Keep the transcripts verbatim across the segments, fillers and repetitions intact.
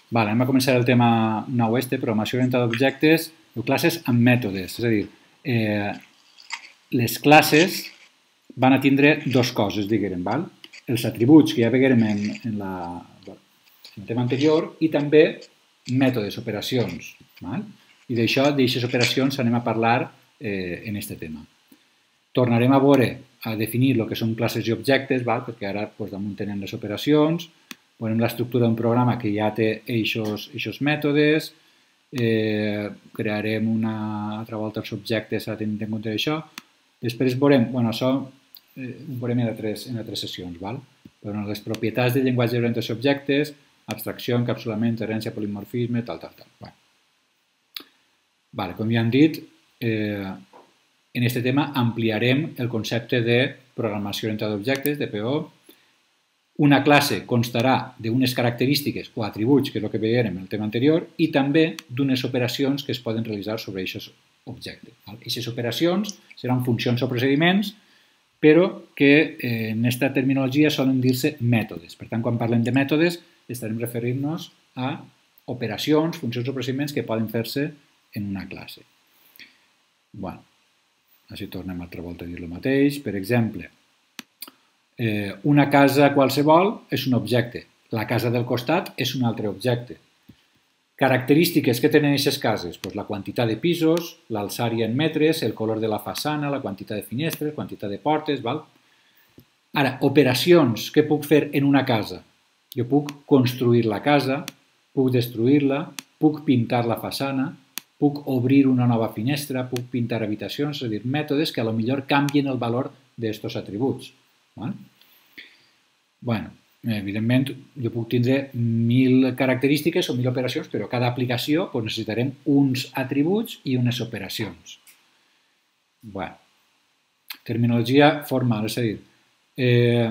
Vale, anem a començar el tema nou este, programació orientada a objectes, o classes amb mètodes. És a dir, eh, les classes van a tindre dos coses, diguem, val? Els atributs que ja veiem en, en, la, en el tema anterior i també mètodes, operacions. Val? I d'això, d'aixes operacions, anem a parlar eh, en aquest tema. Tornarem a veure, a definir el que són classes i objectes, val? Perquè ara doncs, damunt tenen les operacions, veurem l'estructura d'un programa que ja té aquests mètodes, eh, crearem una altra volta els objectes a tenir en compte això. Després veurem, bueno, això eh, ho veurem en altres, en altres sessions, val? Però les propietats del llenguatge d'orientació a objectes, abstracció, encapsulament, herència, polimorfisme, tal, tal, tal. Vale. Vale, com ja hem dit, eh, en aquest tema ampliarem el concepte de programació orientada a objectes, de P O. Una classe constarà d'unes característiques o atributs, que és el que veiem en el tema anterior, i també d'unes operacions que es poden realitzar sobre aquests objectes. Aquestes operacions seran funcions o procediments, però que eh, en aquesta terminologia solen dir-se mètodes. Per tant, quan parlem de mètodes, estarem referint-nos a operacions, funcions o procediments que poden fer-se en una classe. Bueno, així tornem altra volta a dir el mateix. Per exemple, eh, una casa qualsevol és un objecte. La casa del costat és un altre objecte. Característiques que tenen aquestes cases? Pues la quantitat de pisos, l'alçària en metres, el color de la façana, la quantitat de finestres, quantitat de portes, val? Ara, operacions que puc fer en una casa. Jo puc construir la casa, puc destruir-la, puc pintar la façana, puc obrir una nova finestra, puc pintar habitacions, és a dir, mètodes que potser canvien el valor d'aquests atributs. Val? Bueno, evidentment, jo puc tindre mil característiques o mil operacions, però cada aplicació doncs, necessitarem uns atributs i unes operacions. Bueno, terminologia formal, és a dir, eh,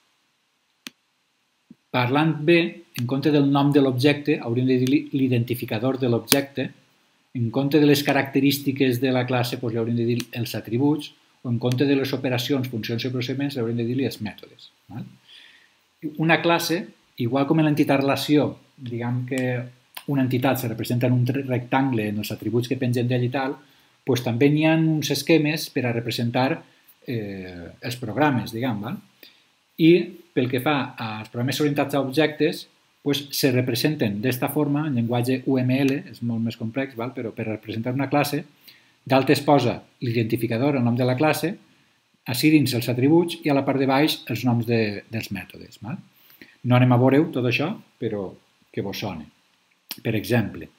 parlant bé, en compte del nom de l'objecte, hauríem de dir l'identificador de l'objecte, en compte de les característiques de la classe, doncs, hauríem de dir els atributs, o en compte de les operacions, funcions i procediments, hauríem de dir els mètodes. Val? Una classe, igual com en l'entitat relació, diguem que una entitat se representa en un rectangle en els atributs que pengen d'ell i tal, doncs també n'hi ha uns esquemes per a representar eh, els programes, diguem. Val? I pel que fa als programes orientats a objectes, doncs se representen d'esta forma, en llenguatge U M L, és molt més complex, val? Però per representar una classe, dalt es posa l'identificador, el nom de la classe, així dins els atributs i a la part de baix els noms de, dels mètodes. Val? No anem a veure-ho tot això, però que vos soni. Per exemple,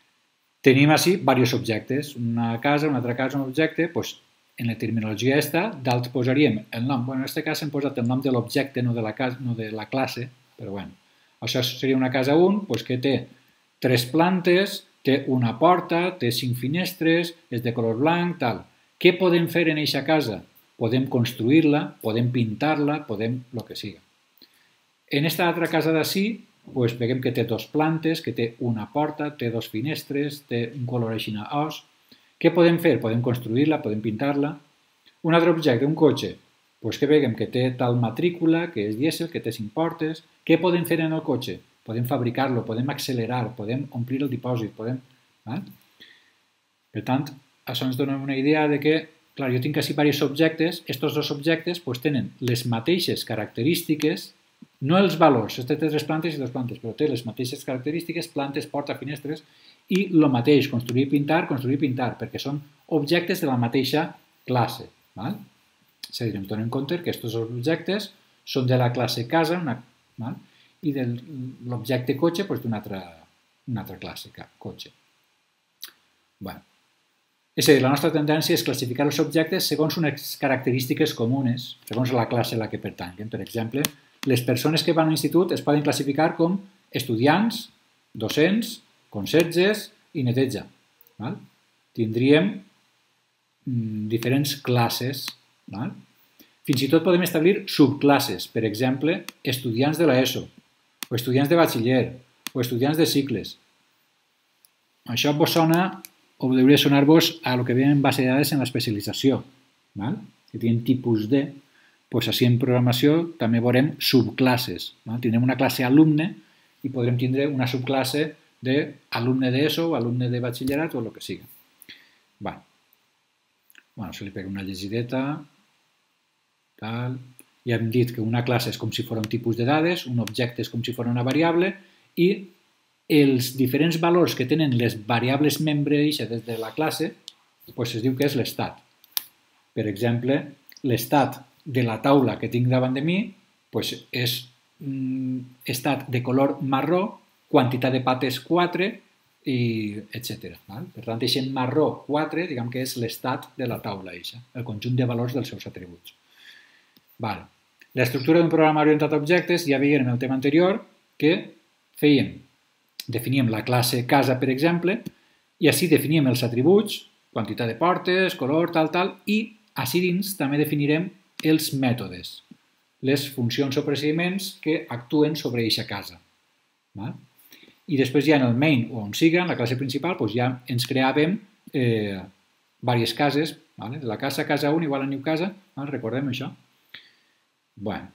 tenim així diversos objectes, una casa, una altra casa, un objecte, doncs en la terminologia aquesta, dalt posaríem el nom, bueno, en aquest cas hem posat el nom de l'objecte, no de la casa, no de la classe, però bueno, això seria una casa un, doncs que té tres plantes, té una porta, té cinc finestres, és de color blanc, tal. Què podem fer en aquesta casa? Podem construir-la, podem pintar-la, podem el que siga. En aquesta altra casa d'ací, doncs veiem que té dos plantes, que té una porta, té dos finestres, té un color així a os. Què podem fer? Podem construir-la, podem pintar-la. Un altre objecte, un cotxe, doncs que veiem que té tal matrícula, que és dièsel, que té cinc portes. Què podem fer en el cotxe? Podem fabricar-lo, podem accelerar, podem omplir el dipòsit, podem... Eh? Per tant, això ens dona una idea de que, clar, jo tinc així diversos objectes, aquests dos objectes doncs, tenen les mateixes característiques, no els valors, té tres plantes i dues plantes, però té les mateixes característiques, plantes, porta, finestres, i el mateix, construir, pintar, construir, pintar, perquè són objectes de la mateixa classe. Val? És a dir, ens donem compte que aquests objectes són de la classe casa, una, val? I de l'objecte cotxe doncs, d'una altra, una altra classe, cotxe. Bueno. És a dir, la nostra tendència és classificar els objectes segons unes característiques comunes, segons la classe a la que pertanyen. Per exemple, les persones que van a l'institut es poden classificar com estudiants, docents, conserges i neteja. Val? Tindríem mm, diferents classes. Val? Fins i tot podem establir subclasses, per exemple, estudiants de l'ESO, o estudiants de batxiller, o estudiants de cicles. Això vos sona, o hauria de sonar-vos a el que veiem en base de dades en l'especialització. Si tenim tipus D, doncs així en programació també veurem subclasses. Tindrem una classe alumne i podrem tindre una subclasse d'alumne d'ESO o alumne de batxillerat o el que sigui. Bé. Bueno, se li pega una llegideta. Tal. Ja hem dit que una classe és com si fos un tipus de dades, un objecte és com si fos una variable i els diferents valors que tenen les variables membre des de la classe doncs es diu que és l'estat. Per exemple, l'estat de la taula que tinc davant de mi doncs és mm, estat de color marró, quantitat de pates quatre, i etcètera. Per tant, aquest marró quatre diguem que és l'estat de la taula, el conjunt de valors dels seus atributs. Vale. L'estructura d'un programa orientat a objectes, ja veiem en el tema anterior que fèiem, definíem la classe casa, per exemple, i així definíem els atributs, quantitat de portes, color, tal, tal, i així dins també definirem els mètodes, les funcions o procediments que actuen sobre aquesta casa. Val? I després ja en el main, o on siga, en la classe principal, doncs ja ens creàvem eh, diverses cases, vale? La casa, casa un igual a new casa, val? Recordem això. Bueno.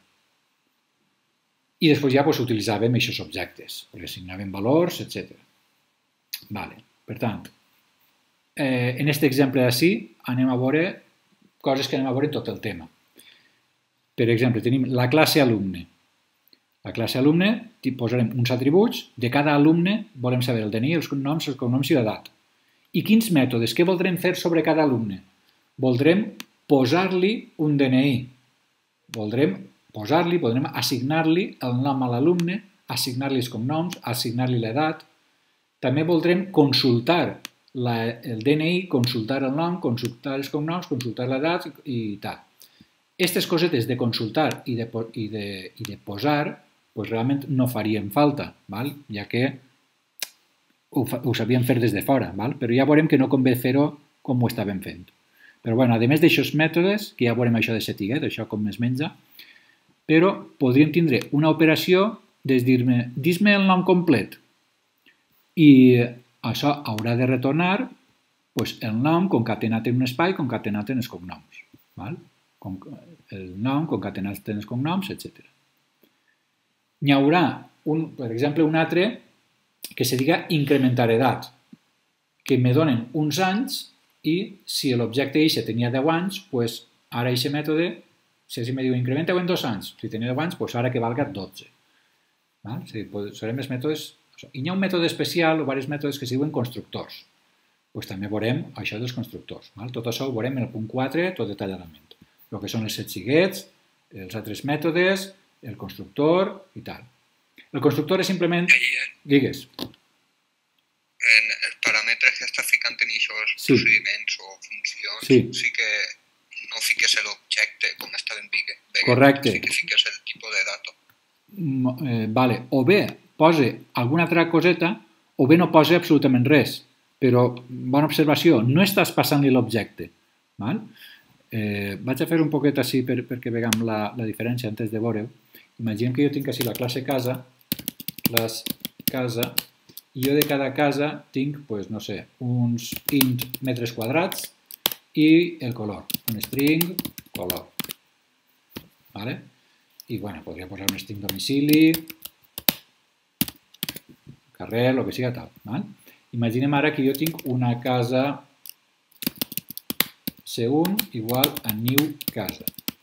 I després ja doncs, utilitzàvem aquests objectes, perquè assignàvem valors, etcètera. Vale. Per tant, eh, en aquest exemple d'ací anem a veure coses que anem a veure en tot el tema. Per exemple, tenim la classe alumne. La classe alumne posarem uns atributs, de cada alumne volem saber el D N I, els noms, els cognoms i l'edat. I quins mètodes? Què voldrem fer sobre cada alumne? Voldrem posar-li un D N I. Voldrem posar-li, podrem assignar-li el nom a l'alumne, assignar-li els cognoms, assignar-li l'edat. També voldrem consultar la, el D N I, consultar el nom, consultar els cognoms, consultar l'edat i tal. Aquestes cosetes de consultar i de, i de, i de posar pues realment no farien falta, val? Ja que ho, ho sabíem fer des de fora, val? Però ja veurem que no convé fer-ho com ho estàvem fent. Però bueno, a més d'aixòs mètodes, que ja veurem això de setiguet, això com es menja, però podríem tindre una operació de dir-me, dis-me el nom complet. I això haurà de retornar pues, el nom concatenat en un espai, concatenat en els cognoms. Val? El nom concatenat en els cognoms, etcètera. N'hi haurà, un, per exemple, un altre que se diga incrementar edat, que me donen uns anys i si l'objecte eixe tenia deu anys, pues ara aquest mètode, si me diu incrementa-ho en dos anys, si tenia deu anys, pues ara que valga dotze. Val? O sigui, pues, serem els mètodes... I hi ha un mètode especial o diversos mètodes que es diuen constructors. Pues també veurem això dels constructors. Val? Tot això ho veurem en el punt quatre, tot detalladament. El que són els setxiguets, els altres mètodes, el constructor i tal. El constructor és simplement... Digues. En els paràmetres que estàs ficant en aquests sí. procediments o funcions, sí. sí que no fiques l'objecte com està ben Bige. Correcte. Sí que fiques el tipus de dato. Eh, vale. O bé posa alguna altra coseta o bé no posa absolutament res. Però, bona observació, no estàs passant-li l'objecte. Val? Eh, vaig a fer un poquet així per, perquè vegam la, la diferència antes de veure-ho. Imaginem que jo tinc així la classe casa, classe casa, i jo de cada casa tinc, pues, no sé, uns int metres quadrats i el color, un string color. Vale? I, bueno, podria posar un string domicili, carrer, el que siga tal. Val? Imaginem ara que jo tinc una casa C un igual a new casa.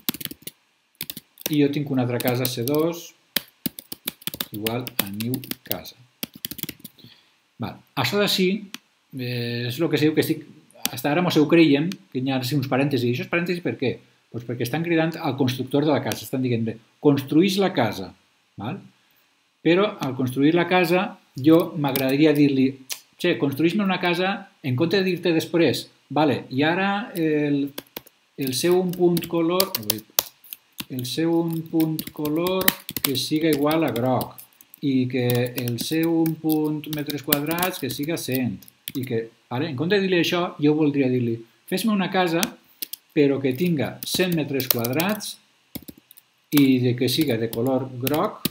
I jo tinc una altra casa C dos igual a new casa. Val. Això d'ací eh, és el que se diu que estic... Fins ara mos ho creiem, que hi ha uns parèntesis. I això és parèntesis per què? Pues perquè estan cridant al constructor de la casa. Estan dient, bé, construïs la casa. Val? Però al construir la casa jo m'agradaria dir-li, che, construïs-me una casa, en compte de dir-te després, vale, i ara el, el seu un punt color, el seu un punt color que siga igual a groc i que el seu un punt metres quadrats que siga cent i que, vale, en compte de dir-li això, jo voldria dir-li, fes-me una casa però que tinga cent metres quadrats i de que siga de color groc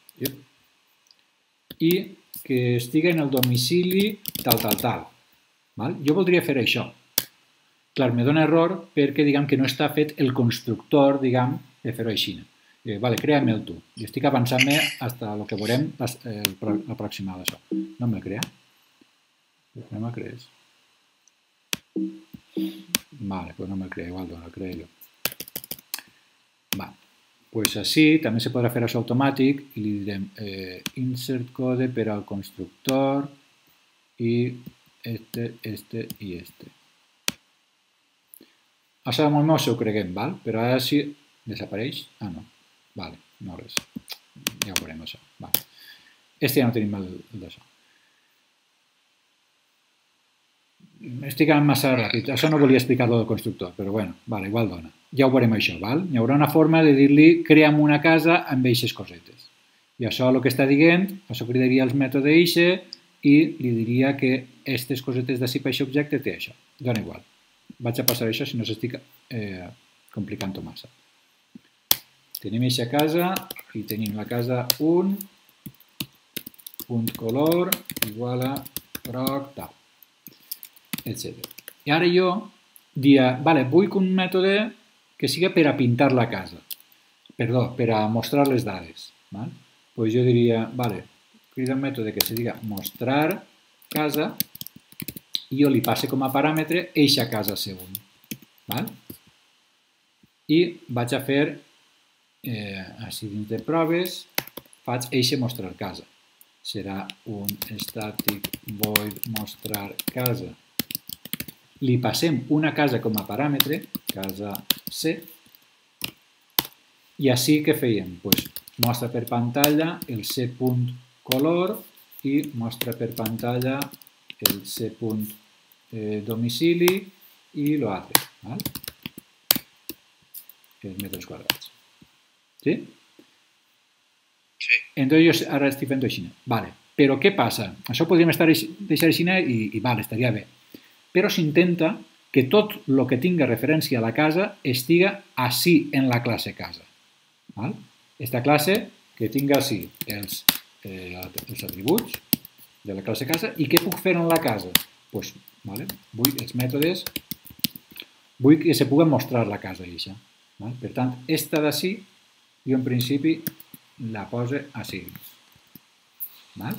i que estigui en el domicili tal, tal, tal. Val? Jo voldria fer això. Clar, me dona error perquè diguem que no està fet el constructor, diguem, de fer-ho així. Eh, vale, crea-me'l tu. I estic avançant-me fins al que veurem la, la pròxima d'això. No me'l crea? No me'l crees? Vale, pues no me'l crea, igual no, el creo jo. Vale, pues així també se podrà fer això automàtic i li direm eh, insert code per al constructor i este, este i este. Això de moment ho creguem, val? Però ara sí desapareix. Ah, no. Vale, no res. Ja ho veurem, això. Vale. Este ja no tenim el, el d'això. Estic anant massa ràpid. Això no volia explicar-lo del constructor, però bueno, vale, igual dona. Ja ho veurem això, val? Hi haurà una forma de dir-li crea'm una casa amb eixes cosetes. I això el que està dient, això cridaria els mètodes eixe i li diria que aquestes cosetes d'ací per aquest objecte té això. Dona igual. Vaig a passar això si no s'estic eh, complicant-ho massa. Tenim aquesta casa i tenim la casa un punt color igual a groc tal, etcètera. I ara jo diria, vale, vull un mètode que sigui per a pintar la casa, perdó, per a mostrar les dades. Val? Pues jo diria, vale, crida un mètode que se diga mostrar casa i jo li passe com a paràmetre eixa casa C un. Val? I vaig a fer, eh, així dins de proves, faig eixe mostrar casa. Serà un static void mostrar casa. Li passem una casa com a paràmetre, casa C, i així què fèiem? Pues mostra per pantalla el C.color i mostra per pantalla el C.domicili i l'altre, val? Els metres quadrats. Sí? Sí. Entonces jo ara estic fent així. Vale. Però què passa? Això podríem estar deixar així i, i vale, estaria bé. Però s'intenta que tot el que tingui referència a la casa estiga així en la classe casa. Val? Esta classe que tingui així els, eh, els atributs de la classe casa i què puc fer en la casa? Pues, vale, vull els mètodes, vull que se pugui mostrar la casa eixa. Val? Per tant, esta d'ací, jo en principi la pose així. Val?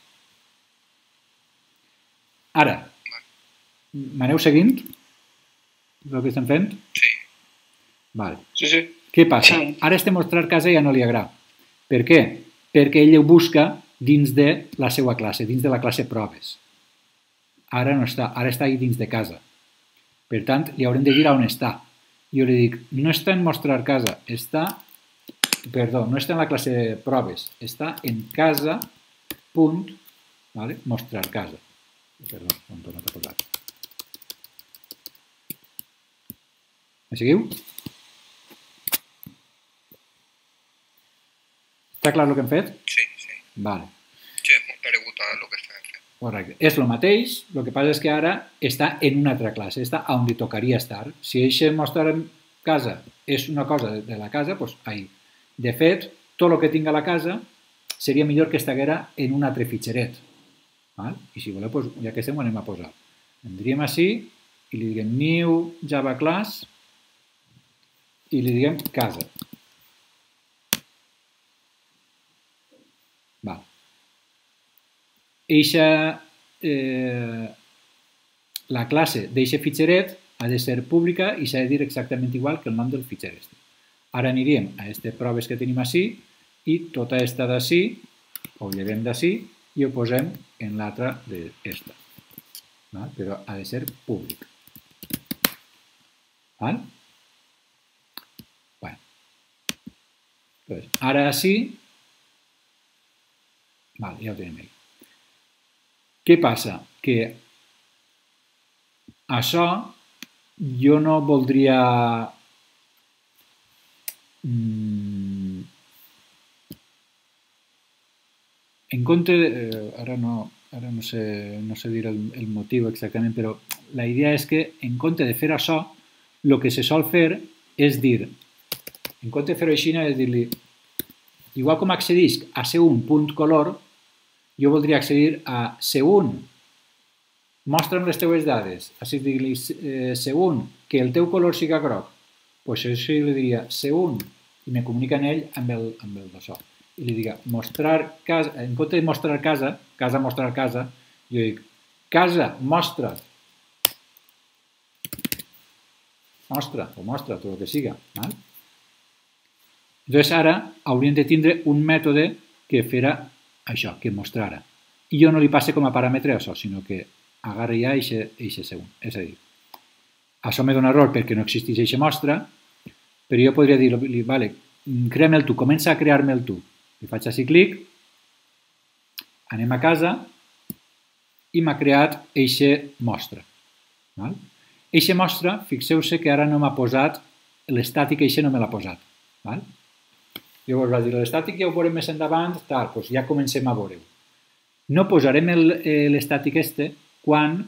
Ara, m'aneu seguint el que estem fent? Sí. Vale. Sí, sí. Què passa? Ara este mostrar casa ja no li agrada. Per què? Perquè ell ho busca dins de la seva classe, dins de la classe proves. Ara no està, ara està ahí dins de casa. Per tant, li haurem de dir on està. Jo li dic, no està en mostrar casa, està, perdó, no està en la classe proves, està en casa, punt, vale? Mostrar casa. Perdó, ho hem tornat a posar. Me seguiu? Està clar el que hem fet? Sí, sí. Vale. Sí, és molt paregut a el que estàvem fent. Correcte. És el mateix, el que passa és que ara està en una altra classe, està on li tocaria estar. Si eixe mostrar en casa és una cosa de la casa, doncs ahí. De fet, tot el que tinga la casa seria millor que estiguera en un altre fitxeret. Val? I si voleu, doncs, ja que estem, ho anem a posar. Vendríem així i li diguem new java class i li diguem casa. Val. Eixa, eh, la classe d'eixe fitxeret ha de ser pública i s'ha de dir exactament igual que el nom del fitxer este. Ara anirem a aquestes proves que tenim així i tota esta d'ací, ho llevem d'ací i ho posem en l'altra d'esta. Però ha de ser públic. Val? Bueno. Pues, ara així, vale, ja ho tenim aquí. Què passa? Que això jo no voldria mm, en compte de, eh, ara no, ara no sé, no sé dir el, el motiu exactament, però la idea és que en compte de fer això, el que se sol fer és dir, en compte de fer-ho així, és dir-li, igual com accedisc a C un punt color, jo voldria accedir a C un, mostra'm les teues dades, així dir-li eh, C un, que el teu color siga groc, doncs això li diria C un i me comunica en ell amb el, amb el d'això. I li diga mostrar casa, en compte de mostrar casa, casa mostrar casa, jo dic casa mostra, mostra o mostra, tot el que siga. Val? Llavors ara hauríem de tindre un mètode que farà això, que mostrara. I jo no li passe com a paràmetre això, sinó que agarra ja eixe segon. És a dir, això me dona error perquè no existeix eixa mostra, però jo podria dir-li, vale, crea-me'l tu, comença a crear-me'l tu. Li faig així clic, anem a casa i m'ha creat eixa mostra. Val? Eixa mostra, fixeu-se que ara no m'ha posat l'estàtic, eixa no me l'ha posat. Val? Llavors va dir, l'estàtic ja ho veurem més endavant, tal, doncs ja comencem a veure-ho. No posarem l'estàtic este quan,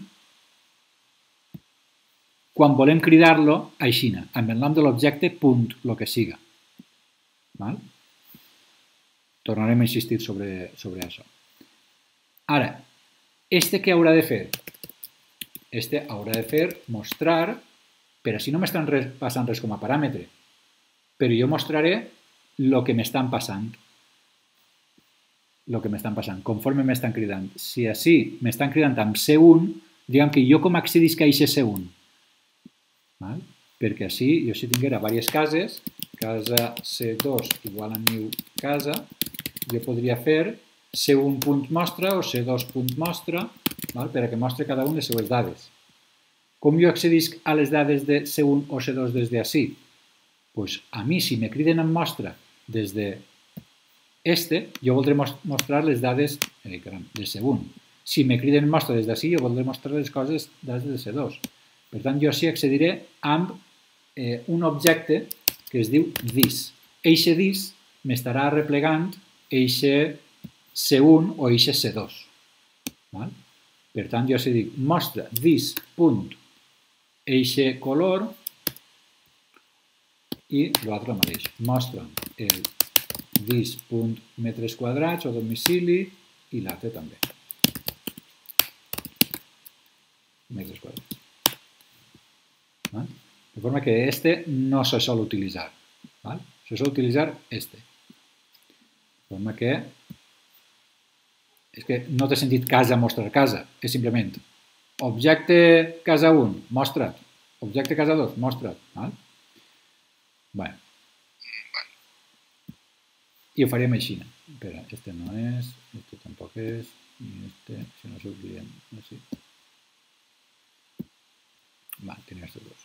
quan volem cridar-lo aixina, amb el nom de l'objecte, punt, el que siga. Val? Tornarem a insistir sobre, sobre això. Ara, este què haurà de fer? Este haurà de fer mostrar, però així no m'estan passant res com a paràmetre, però jo mostraré el que m'estan passant. El que m'estan passant, conforme m'estan cridant. Si així m'estan cridant amb C un, diguem que jo com accedisc a aquest C un. Val? Perquè així, jo si tinguera diverses cases, casa C dos igual a new casa, jo podria fer C un punt mostra o C dos punt mostra, val? Per a que mostre cada una les seues dades. Com jo accedisc a les dades de C un o C dos des d'ací? Pues a mi, si me criden en mostra des de este, jo voldré mostrar les dades eh, caram, de C un. Si me criden en mostra des d'ací, jo voldré mostrar les coses dades de C dos. Per tant, jo així accediré amb eh, un objecte que es diu this. Eixe this m'estarà replegant eixe C un o eixe C dos. Val? Per tant, jo si dic mostra this punt eixe color i l'altre mateix. Mostra el this punt metres quadrats o domicili i l'altre també. Metres quadrats. Val? De forma que este no se sol utilitzar. Val? Se sol utilitzar este. De forma que és que no té sentit casa mostrar casa, és simplement objecte casa un, mostra't. Objecte casa dos, mostra't. Val? Bé. I ho faríem així. Espera, este no és, este tampoc és, i este, si no s'oblidem, així. Val, tenia estos dos.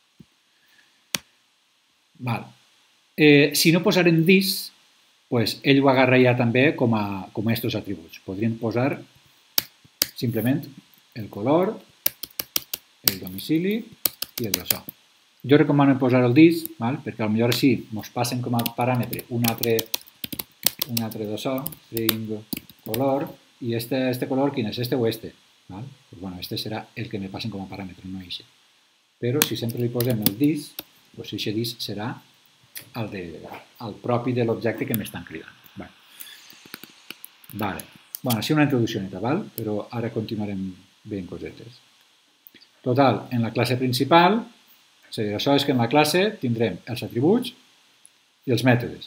Val. Eh, si no posarem this, pues ell ho agarra ja també com a, com a estos atributs. Podríem posar simplement el color, el domicili i el d'això. Jo recomano posar el this, val? Perquè potser així ens passen com a paràmetre un altre, un altre d'això, string color, i este, este color quin és? Este o este? Val? Pues bueno, este serà el que me passen com a paràmetre, no eixe. Però si sempre li posem el this, pues eixe this serà el, de, el propi de l'objecte que m'estan cridant. Vale. Vale. Bueno, així una introducció neta, val? Però ara continuarem veient cosetes. Total, en la classe principal, és a dir, això és que en la classe tindrem els atributs i els mètodes.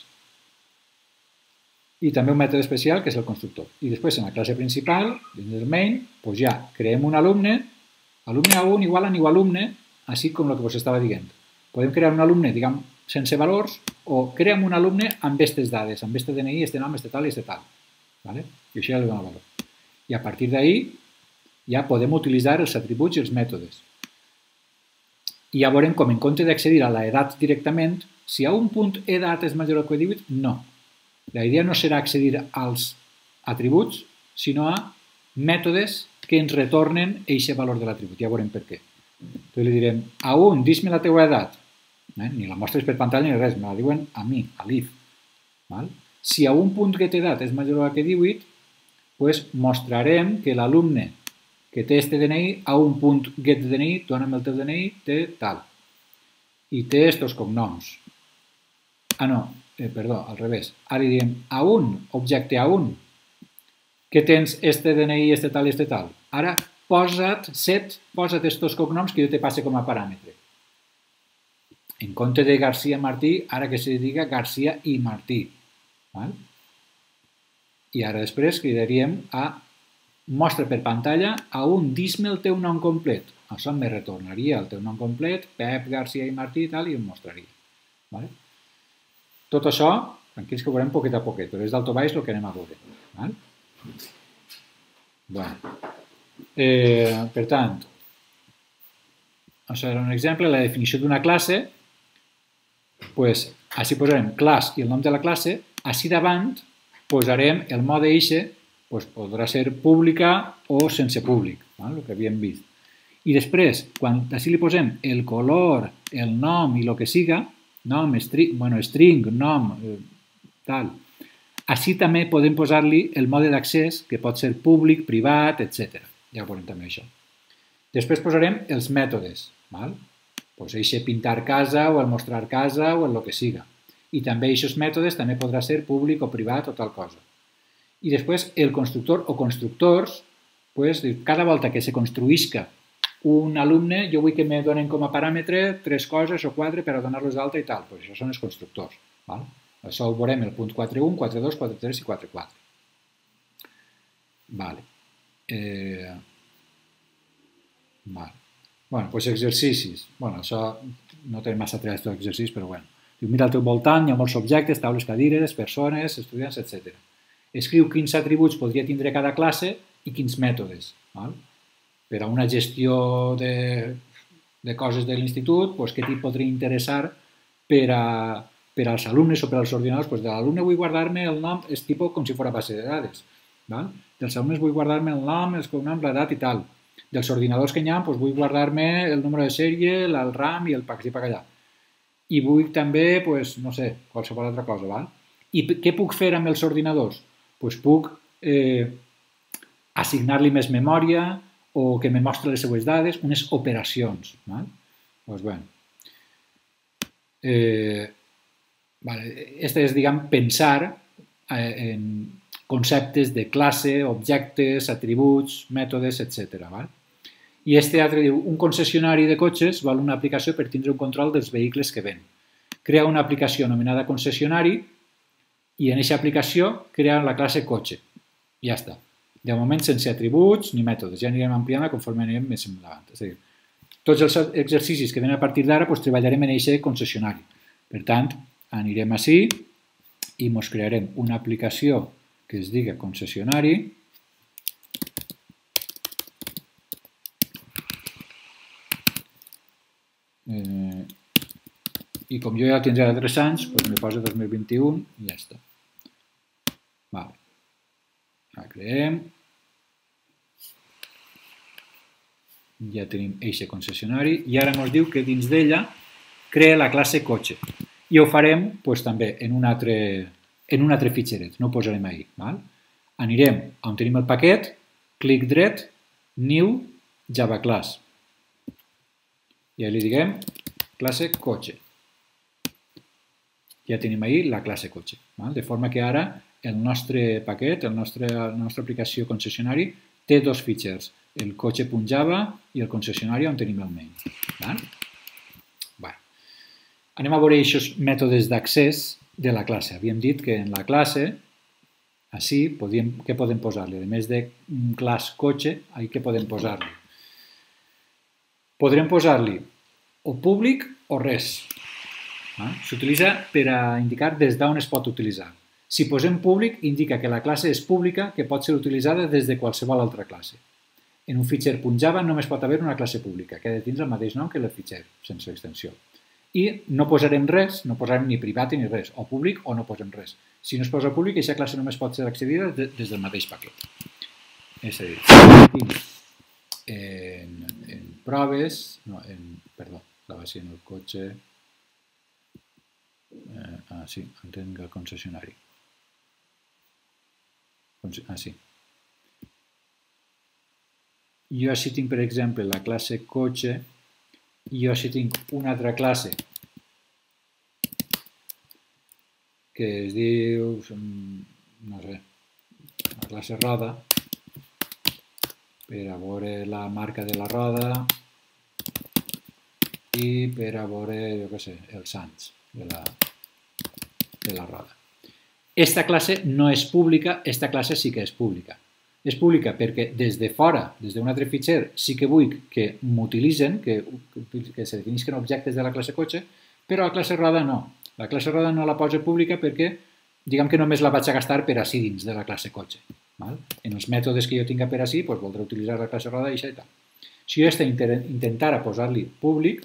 I també un mètode especial que és el constructor. I després en la classe principal, dins del main, doncs ja creem un alumne, alumne a un igual a new alumne, així com el que us estava dient. Podem crear un alumne, diguem, sense valors, o creem un alumne amb aquestes dades, amb este D N I, este nom, este tal i este tal. Vale? I això ja li dona valor. I a partir d'ahí ja podem utilitzar els atributs i els mètodes. I ja veurem com en compte d'accedir a l'edat directament, si a un punt edat és major que divuit, no. La idea no serà accedir als atributs, sinó a mètodes que ens retornen aquest valor de l'atribut. Ja veurem per què. Entonces li direm, a un, dis-me la teua edat. Eh? Ni la mostres per pantalla ni res, me la diuen a mi, a l'if. Si a un punt getEdat és major que divuit, pues mostrarem que l'alumne que té este D N I a un punt getDNI, dona'm el teu D N I, té tal. I té estos cognoms. Ah, no, eh, perdó, al revés. Ara li diem a un, objecte a un, que tens este D N I, este tal i este tal. Ara posa't, set, posa't estos cognoms que jo te passe com a paràmetre. en compte de García Martí, ara que se diga García i Martí. Val? I ara després cridaríem a mostra per pantalla a un dis-me el teu nom complet. Això me retornaria el teu nom complet, Pep, García i Martí i tal, i em mostraria. Vale? Tot això, tranquils que ho veurem poquet a poquet, però és d'alto baix el que anem a veure. Vale? Bueno. Eh, per tant, això era un exemple, la definició d'una classe, pues, així posarem class i el nom de la classe, així davant posarem el mode eixe, pues, podrà ser pública o sense públic, val? El que havíem vist. I després, quan així li posem el color, el nom i el que siga, nom, string, bueno, string nom, eh, tal, així també podem posar-li el mode d'accés, que pot ser públic, privat, etcètera. Ja veurem també això. Després posarem els mètodes, val? Pues eixe pintar casa o el mostrar casa o el que siga. I també aquests mètodes també podrà ser públic o privat o tal cosa. I després el constructor o constructors, pues, cada volta que se construïsca un alumne, jo vull que me donen com a paràmetre tres coses o quatre per a donar-los d'alta i tal. Pues això són els constructors. Val? Això ho veurem el punt quatre punt un, quatre punt dos, quatre punt tres i quatre punt quatre. Vale. Eh... Vale. Bueno, doncs exercicis. Bueno, això no té massa tres d'exercicis, però bueno. Diu, mira al teu voltant, hi ha molts objectes, taules, cadires, persones, estudiants, etcètera. Escriu quins atributs podria tindre cada classe i quins mètodes. Val? Per a una gestió de, de coses de l'institut, doncs, què t'hi podria interessar per, a, per als alumnes o per als ordinadors? Doncs de l'alumne vull guardar-me el nom, és tipus com si fos base de dades. Val? Dels alumnes vull guardar-me el nom, els cognoms, l'edat i tal. Dels ordinadors que hi ha, doncs vull guardar-me el número de sèrie, el RAM i el pack i pack allà. I vull també, doncs, no sé, qualsevol altra cosa. Val? I què puc fer amb els ordinadors? Doncs puc eh, assignar-li més memòria o que me mostri les seues dades, unes operacions. Val? Doncs, bueno. Eh, vale. Este és, diguem, pensar eh, en conceptes de classe, objectes, atributs, mètodes, etcètera. Val? I este altre diu, un concessionari de cotxes vol una aplicació per tindre un control dels vehicles que ven. Crea una aplicació anomenada concessionari i en aquesta aplicació crea la classe cotxe. Ja està. De moment sense atributs ni mètodes. Ja anirem ampliant conforme anirem més endavant. És a dir, tots els exercicis que venen a partir d'ara doncs, treballarem en aquest concessionari. Per tant, anirem així i ens crearem una aplicació que es diga concessionari. Eh, I com jo ja tindré tres anys, doncs me poso dos mil vint-i-u i ja està. Vale. La creem. Ja tenim eixe concessionari i ara ens diu que dins d'ella crea la classe cotxe. I ho farem doncs, també en un altre, en un altre fitxeret, no ho posarem ahir. Val? Anirem on tenim el paquet, clic dret, new, Java class. I li diguem classe cotxe. Ja tenim ahir la classe cotxe. Val? De forma que ara el nostre paquet, el nostre, la nostra aplicació concessionari, té dos fitxers, el cotxe.java i el concessionari on tenim el main. Val? Bueno. Anem a veure aquests mètodes d'accés de la classe. Havíem dit que en la classe, així, podíem, què podem posar-li? A més de class cotxe, ahí què podem posar-li? Podrem posar-li o públic o res. S'utilitza per a indicar des d'on es pot utilitzar. Si posem públic, indica que la classe és pública que pot ser utilitzada des de qualsevol altra classe. En un fitxer .java només pot haver una classe pública, que ha de tindre el mateix nom que el fitxer, sense extensió. I no posarem res, no posarem ni privat ni res, o públic o no posem res. Si no es posa públic, aquesta classe només pot ser accedida des del mateix paquet. És a dir, en, en proves, no, en, perdó, la va ser en el cotxe, eh, ah, sí, entenc el concessionari. Ah, sí. Jo així tinc, per exemple, la classe cotxe, i jo així tinc una altra classe que es diu, no sé, la classe roda, per a veure la marca de la roda i per a veure, jo què sé, els sants de la, de la roda. Esta classe no és pública, esta classe sí que és pública. És pública perquè des de fora, des d'un altre fitxer, sí que vull que m'utilitzen, que, que se definisquen objectes de la classe cotxe, però la classe roda no. La classe roda no la poso pública perquè, diguem que només la vaig a gastar per ací dins de la classe cotxe. Val? En els mètodes que jo tinc per ací, doncs voldré utilitzar la classe roda i això i tal. Si jo intentara posar-li públic,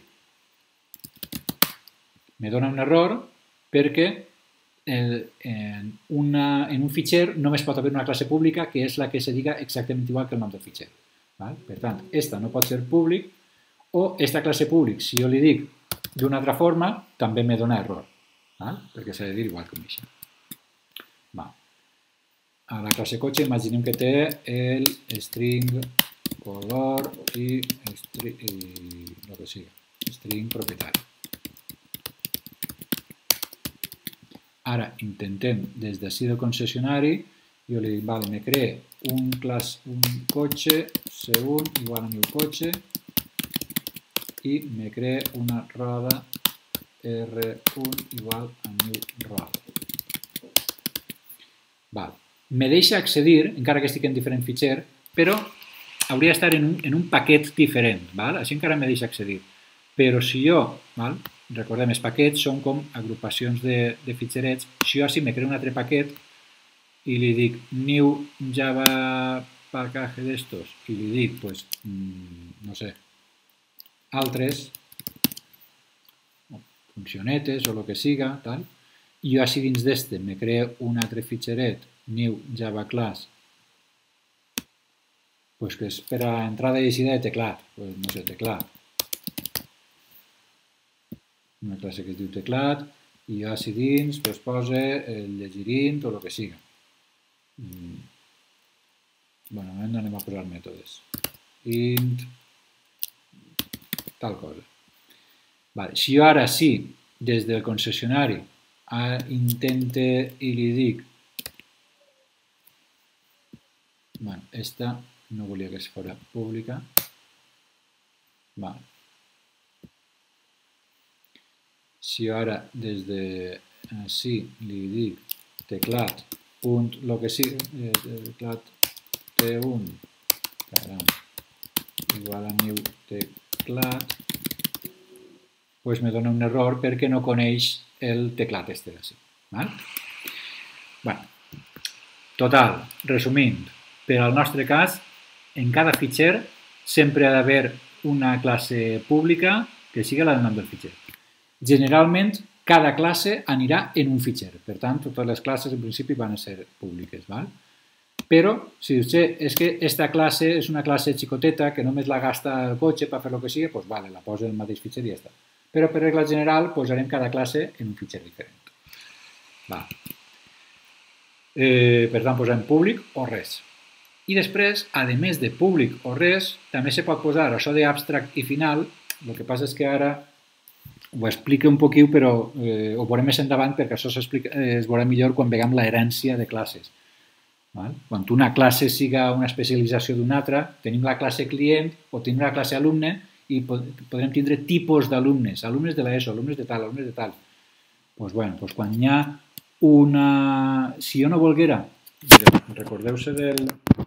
me dona un error perquè el, en, una, en un fitxer només pot haver una classe pública que és la que se diga exactament igual que el nom del fitxer. Val? Per tant, esta no pot ser públic o esta classe públic, si jo li dic d'una altra forma, també me dona error, val? Perquè s'ha de dir igual que això. Val. A la classe cotxe imaginem que té el string color i, string, i el que sigui, string propietari. Ara intentem des d'ací del concessionari, jo li dic, vale, me cree un, class, un cotxe C un igual a new cotxe i me cree una roda R un igual a new roda. Val. Me deixa accedir, encara que estic en diferent fitxer, però hauria d'estar en, un, en un paquet diferent, val? Així encara me deixa accedir. Però si jo, val? Recordem, els paquets són com agrupacions de, de fitxerets. Si jo així me creo un altre paquet i li dic new java package d'estos i li dic, pues, no sé, altres, funcionetes o el que siga, tal, i jo així dins d'este me creo un altre fitxeret, new java class, pues que és per a entrada i eixida de teclat, pues, no sé, teclat. Una classe que es diu teclat, i jo així dins pues, posa el llegirint o el que siga. Mm. Bueno, no anem a posar mètodes. Int, tal cosa. Vale. Si jo ara sí, des del concessionari, intente i li dic, bueno, esta no volia que es fora pública, vale. Si jo ara des de ací li dic teclat punt lo que sigui, eh, teclat T un caram, igual a new teclat, pues me dona un error perquè no coneix el teclat este d'ací. Bueno, total, resumint, per al nostre cas, en cada fitxer sempre ha d'haver una classe pública que sigui la del nom del fitxer. Generalment, cada classe anirà en un fitxer. Per tant, totes les classes en principi van a ser públiques. Val? Però, si dius, és que aquesta classe és una classe xicoteta que només la gasta el cotxe per fer el que sigui, doncs vale, la posa en el mateix fitxer i ja està. Però per regla general posarem cada classe en un fitxer diferent. Val. Eh, per tant, posem públic o res. I després, a més de públic o res, també se pot posar això d'abstract i final. El que passa és que ara ho explico un poquiu, però eh, ho veurem més endavant perquè això eh, es veurà millor quan veiem l'herència de classes. Val? Quan una classe siga una especialització d'una altra, tenim la classe client o tenim la classe alumne i pod podrem tindre tipus d'alumnes, alumnes de l'ESO, alumnes de tal, alumnes de tal. Pues, bueno, pues quan hi ha una... Si jo no volguera, recordeu-se del...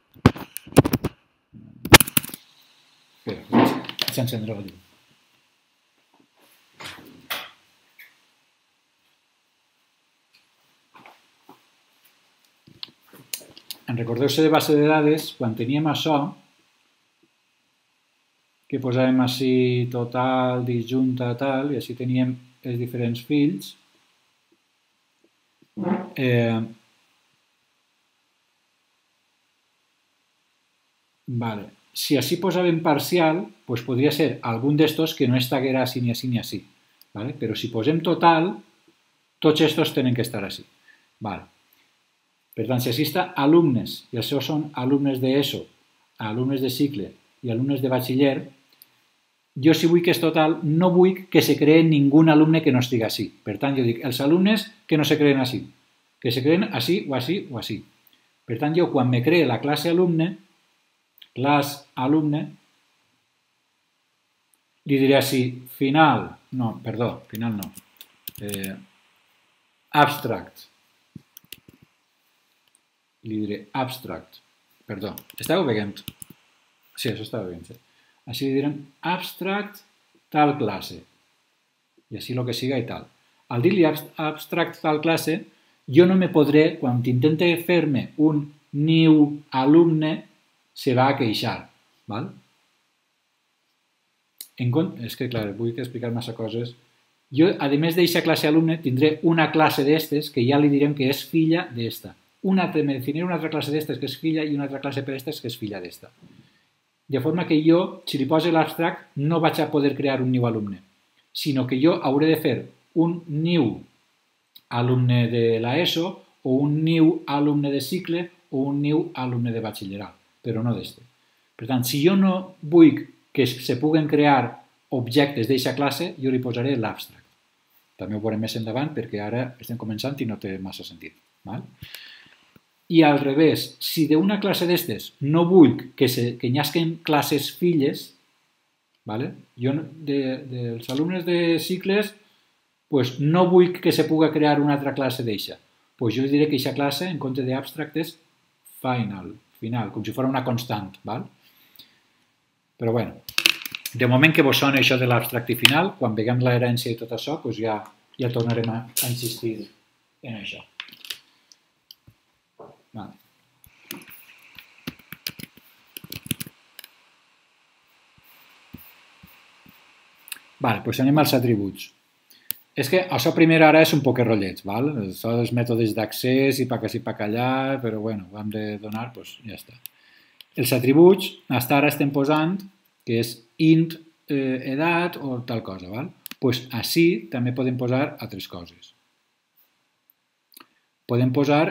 Espera, vaig encendre la llum. En recordeu-se de base de dades, quan teníem això, que posàvem així total, disjunta, tal, i així teníem els diferents fills, eh, vale. Si així posàvem parcial, doncs podria ser algun d'estos que no estaguera així ni així ni així. Vale? Però si posem total, tots estos tenen que estar així. Vale. Per tant, si així està alumnes, i això són alumnes d'ESO, alumnes de cicle i alumnes de batxiller, jo si vull que és total, no vull que se cree ningú alumne que no estigui així. Per tant, jo dic, els alumnes que no se creen així, que se creen així o així o així. Per tant, jo quan me cree la classe alumne, class alumne, li diré així, final, no, perdó, final no, eh, abstract, li diré abstract, perdó, estàveu veient? Sí, això estava veient, sí. Així li direm abstract tal classe, i així el que siga i tal. Al dir-li abstract tal classe, jo no me podré, quan intente fer-me un new alumne, se va a queixar, val? En compte, és que, clar, vull explicar massa coses. Jo, a més d'aquesta classe alumne, tindré una classe d'estes que ja li direm que és filla d'esta. Una, me definiré una altra classe d'estes que és filla i una altra classe per estes que és filla d'esta. De forma que jo, si li poso l'abstract, no vaig a poder crear un new alumne, sinó que jo hauré de fer un new alumne de l'ESO o un new alumne de cicle o un new alumne de batxillerat, però no d'este. Per tant, si jo no vull que se puguen crear objectes d'aquesta classe, jo li posaré l'abstract. També ho veurem més endavant perquè ara estem començant i no té massa sentit. Val? I al revés, si d'una classe d'estes no vull que, se, que nyasquen classes filles, vale? Jo de, dels alumnes de cicles pues, no vull que se puga crear una altra classe d'eixa. Pues jo diré que aquesta classe, en compte d'abstract, és final, final, com si fos una constant. Val? Però bueno, de moment que vos sona això de l'abstract i final, quan veiem l'herència i tot això, doncs ja, ja tornarem a, a insistir en això. Vale. Vale, doncs anem als atributs. És que això primer ara és un poc rotllet, val? Són els mètodes d'accés i pa que sí, pa que allà, però bueno, ho hem de donar, doncs ja està. Els atributs, fins ara estem posant que és int eh, edat o tal cosa, val? Pues així també podem posar altres coses. Podem posar,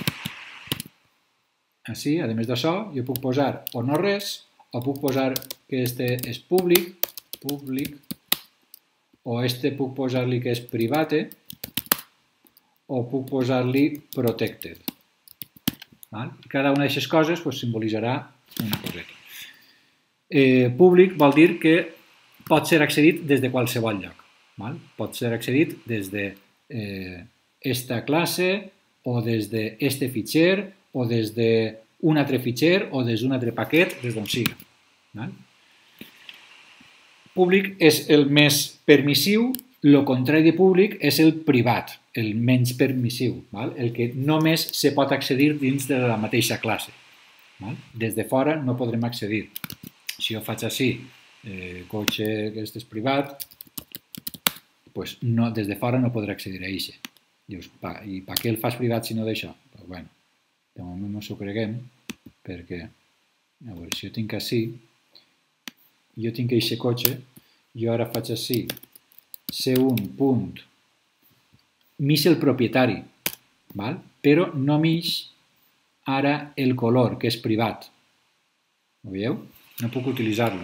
així, a més d'això, jo puc posar o no res, o puc posar que este és públic, públic, o este puc posar-li que és private, o puc posar-li protected. Val? Cada una d'aquestes coses pues, simbolitzarà una coseta. Eh, públic vol dir que pot ser accedit des de qualsevol lloc. Val? Pot ser accedit des de eh, esta classe o des d'este fitxer o des d'un altre fitxer o des d'un altre paquet, des d'on siga. Val? Públic és el més permissiu, el contrari de públic és el privat, el menys permissiu, val? El que només se pot accedir dins de la mateixa classe. Val? Des de fora no podrem accedir. Si jo faig així, eh, cotxe que és privat, pues no, des de fora no podré accedir a això. Dius, pa, i per què el fas privat si no d'això? Pues bueno, de moment no s'ho creguem, perquè, a veure, si jo tinc així, jo tinc aquest cotxe, jo ara faig així, C un punt, m'ix el propietari, val? Però no m'ix ara el color, que és privat. Ho veieu? No puc utilitzar-lo.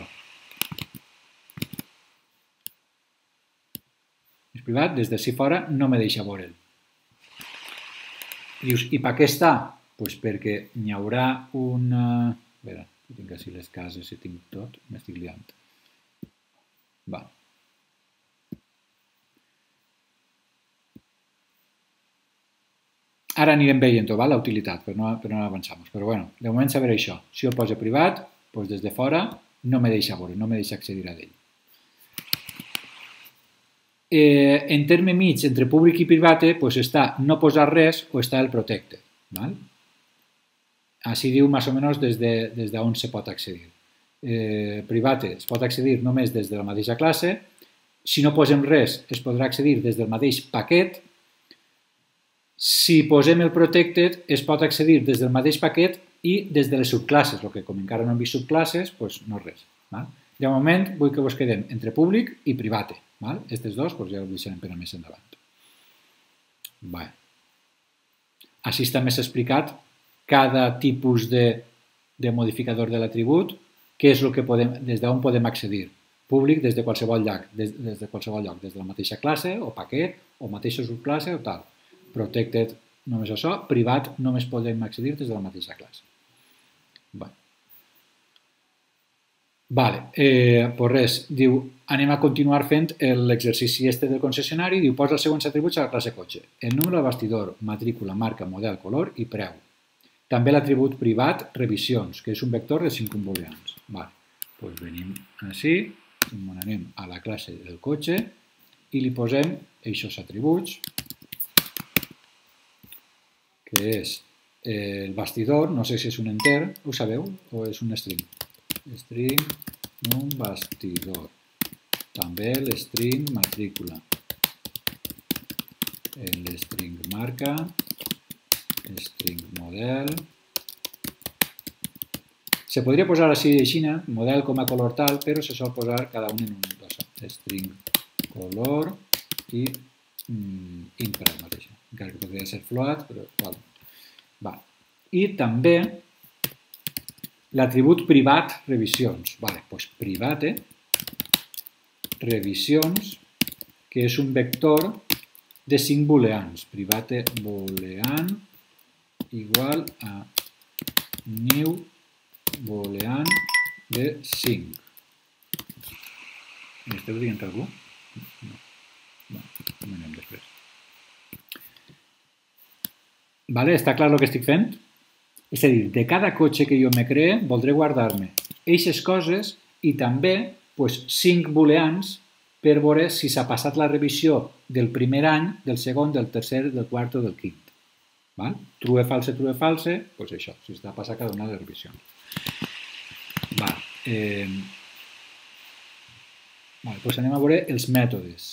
És privat, des d'ací fora no me deixa veure'l. Dius, i per què està? Pues perquè n'hi haurà una... A veure, tinc així les cases, si tinc tot, m'estic liant. Va. Ara anirem veient-ho, la utilitat, però no, però no avançam. Però bueno, de moment saber això. Si jo el poso privat, doncs des de fora no me deixa veure, no me deixa accedir a ell. Eh, en terme mig, entre públic i privat, doncs està no posar res o està el protected. Val? Així diu més o menys des d'on de, de se pot accedir. Eh, privat es pot accedir només des de la mateixa classe. Si no posem res, es podrà accedir des del mateix paquet. Si posem el protected, es pot accedir des del mateix paquet i des de les subclasses, el que com encara no hem vist subclasses, doncs no res. Val? De moment vull que vos quedem entre públic i privat. Aquests dos doncs ja ho deixarem per a més endavant. Bé. Així està més explicat cada tipus de, de modificador de l'atribut, què és el que podem, des d'on podem accedir. Públic des de qualsevol lloc, des, des de qualsevol lloc, des de la mateixa classe o paquet o mateixa subclasse o tal. Protected només això, privat només podem accedir des de la mateixa classe. Bé. Vale, eh, pues res, diu, anem a continuar fent l'exercici este del concessionari, diu, posa els següents atributs a la classe cotxe. El número de bastidor, matrícula, marca, model, color i preu. També l'atribut privat, revisions, que és un vector de cinc booleans. Vale, doncs venim així, anem a la classe del cotxe i li posem aquests atributs, que és el bastidor, no sé si és un enter, ho sabeu, o és un string. String, un bastidor. També l'string matrícula. L'string marca, string model. Se podria posar així de Xina, model com a color tal, però se sol posar cada un en un dos. String color i mm, int per al mateix. Encara que podria ser float, però val. Va. I també l'atribut privat revisions. Vale, doncs private revisions, que és un vector de cinc booleans. Private boolean igual a new boolean de cinc. M'esteu dient algú? No. No, no anem després. Vale, està clar el que estic fent? És a dir, de cada cotxe que jo me cree, voldré guardar-me aquestes coses i també pues, cinc booleans per veure si s'ha passat la revisió del primer any, del segon, del tercer, del quart o del quint. Val? True, false, true, false, doncs això, si s'ha passat cada una de les revisions. Val. Eh... Val, doncs anem a veure els mètodes.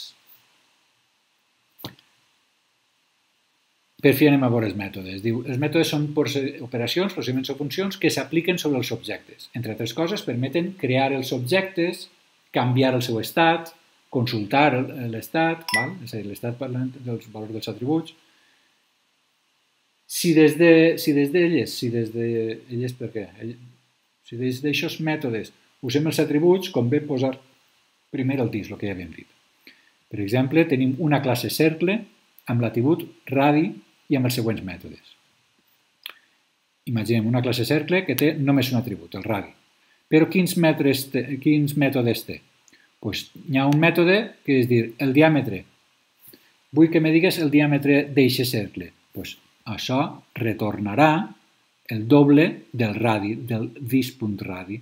Per fi anem a veure els mètodes. Diu, els mètodes són operacions, procediments o funcions que s'apliquen sobre els objectes. Entre altres coses, permeten crear els objectes, canviar el seu estat, consultar l'estat, és a dir, l'estat parlant dels valors dels atributs. Si des d'elles, si des d'elles, si des d'elles per què? Si des d'aixòs mètodes usem els atributs, convé posar primer el dis, el que ja havíem dit. Per exemple, tenim una classe cercle amb l'atribut radi i amb els següents mètodes. Imaginem una classe cercle que té només un atribut, el radi. Però quins, té, quins mètodes té? Pues hi ha un mètode que és dir, el diàmetre. Vull que me digues el diàmetre d'aquest cercle. Pues això retornarà el doble del radi, del dis.radi.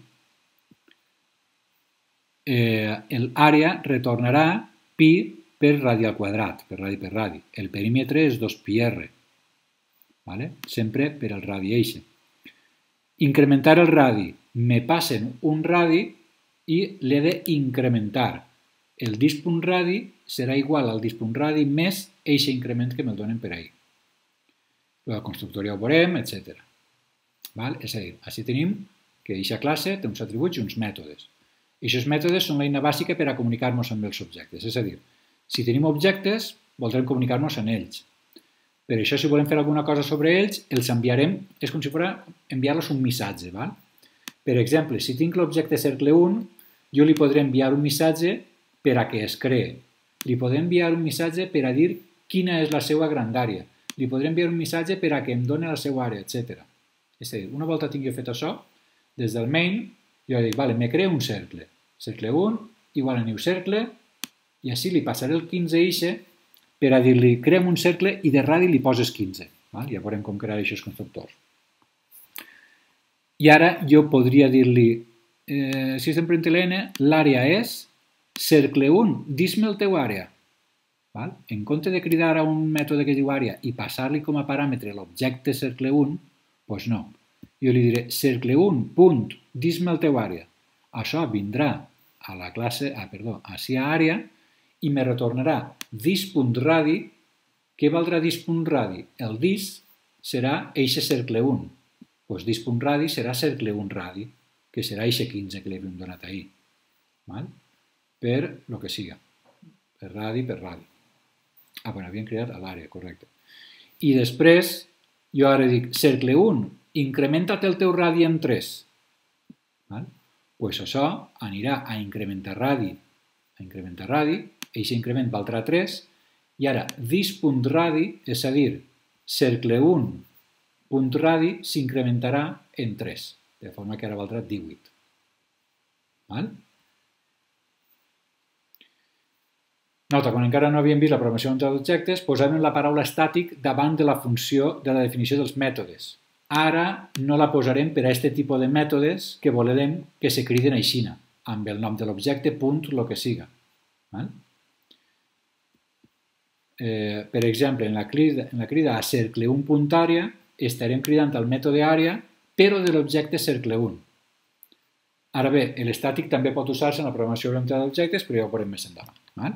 Eh, L'àrea retornarà pi per radi al quadrat, per radi per radi. El perímetre és dos pi erre, vale? Sempre per al radi eixe. Incrementar el radi. Me passen un radi i l'he d'incrementar. El dis.radi serà igual al dis.radi més eixe increment que me'l donen per ahí. El constructor ja ho veurem, etcètera. Val? És a dir, així tenim que aquesta classe té uns atributs i uns mètodes. Aquests mètodes són l'eina bàsica per a comunicar-nos amb els objectes. És a dir, si tenim objectes, voldrem comunicar-nos amb ells. Per això, si volem fer alguna cosa sobre ells, els enviarem, és com si fos enviar-los un missatge. Val? Per exemple, si tinc l'objecte cercle un, jo li podré enviar un missatge per a que es cree. Li podré enviar un missatge per a dir quina és la seva grandària. Li podré enviar un missatge per a que em doni la seva àrea, etcètera. És a dir, una volta tingui fet això, des del main, jo dic, vale, me creo un cercle. Cercle un igual a new cercle, i així li passaré el quinze eixe per a dir-li, crea'm un cercle i de radi li poses quinze. Val? Ja veurem com crear aquests constructors. I ara jo podria dir-li, eh, si estem prenent l'N, l'àrea és cercle un, dis-me el teu àrea. Val? En compte de cridar a un mètode que diu àrea i passar-li com a paràmetre l'objecte cercle un, doncs no. Jo li diré cercle un, punt, dis-me el teu àrea. Això vindrà a la classe, ah, perdó, així a àrea, i me retornarà dis.radi. Què valdrà dis.radi? El dis serà eixe cercle un. Doncs dis.radi serà cercle un radi, que serà eixe quinze que li havíem donat ahir. Val? Per el que siga. Per radi, per radi. Ah, bueno, havíem creat a l'àrea, correcte. I després, jo ara dic, cercle un, incrementa't el teu radi en tres. Val? Doncs això anirà a incrementar radi, a incrementar radi, aquest increment valdrà tres, i ara dis.radi, és a dir, cercle un punt radi s'incrementarà en tres, de forma que ara valdrà divuit. Val? Nota, quan encara no havíem vist la programació orientada a objectes, posàvem la paraula estàtic davant de la funció de la definició dels mètodes. Ara no la posarem per a aquest tipus de mètodes que volem que se criden aixina, amb el nom de l'objecte, punt, el que siga. Val? Eh, per exemple, en la crida, en la crida a cercle un punt àrea estarem cridant al mètode àrea, però de l'objecte cercle un. Ara bé, l'estàtic també pot usar-se en la programació orientada a objectes, però ja ho veurem més endavant. Val?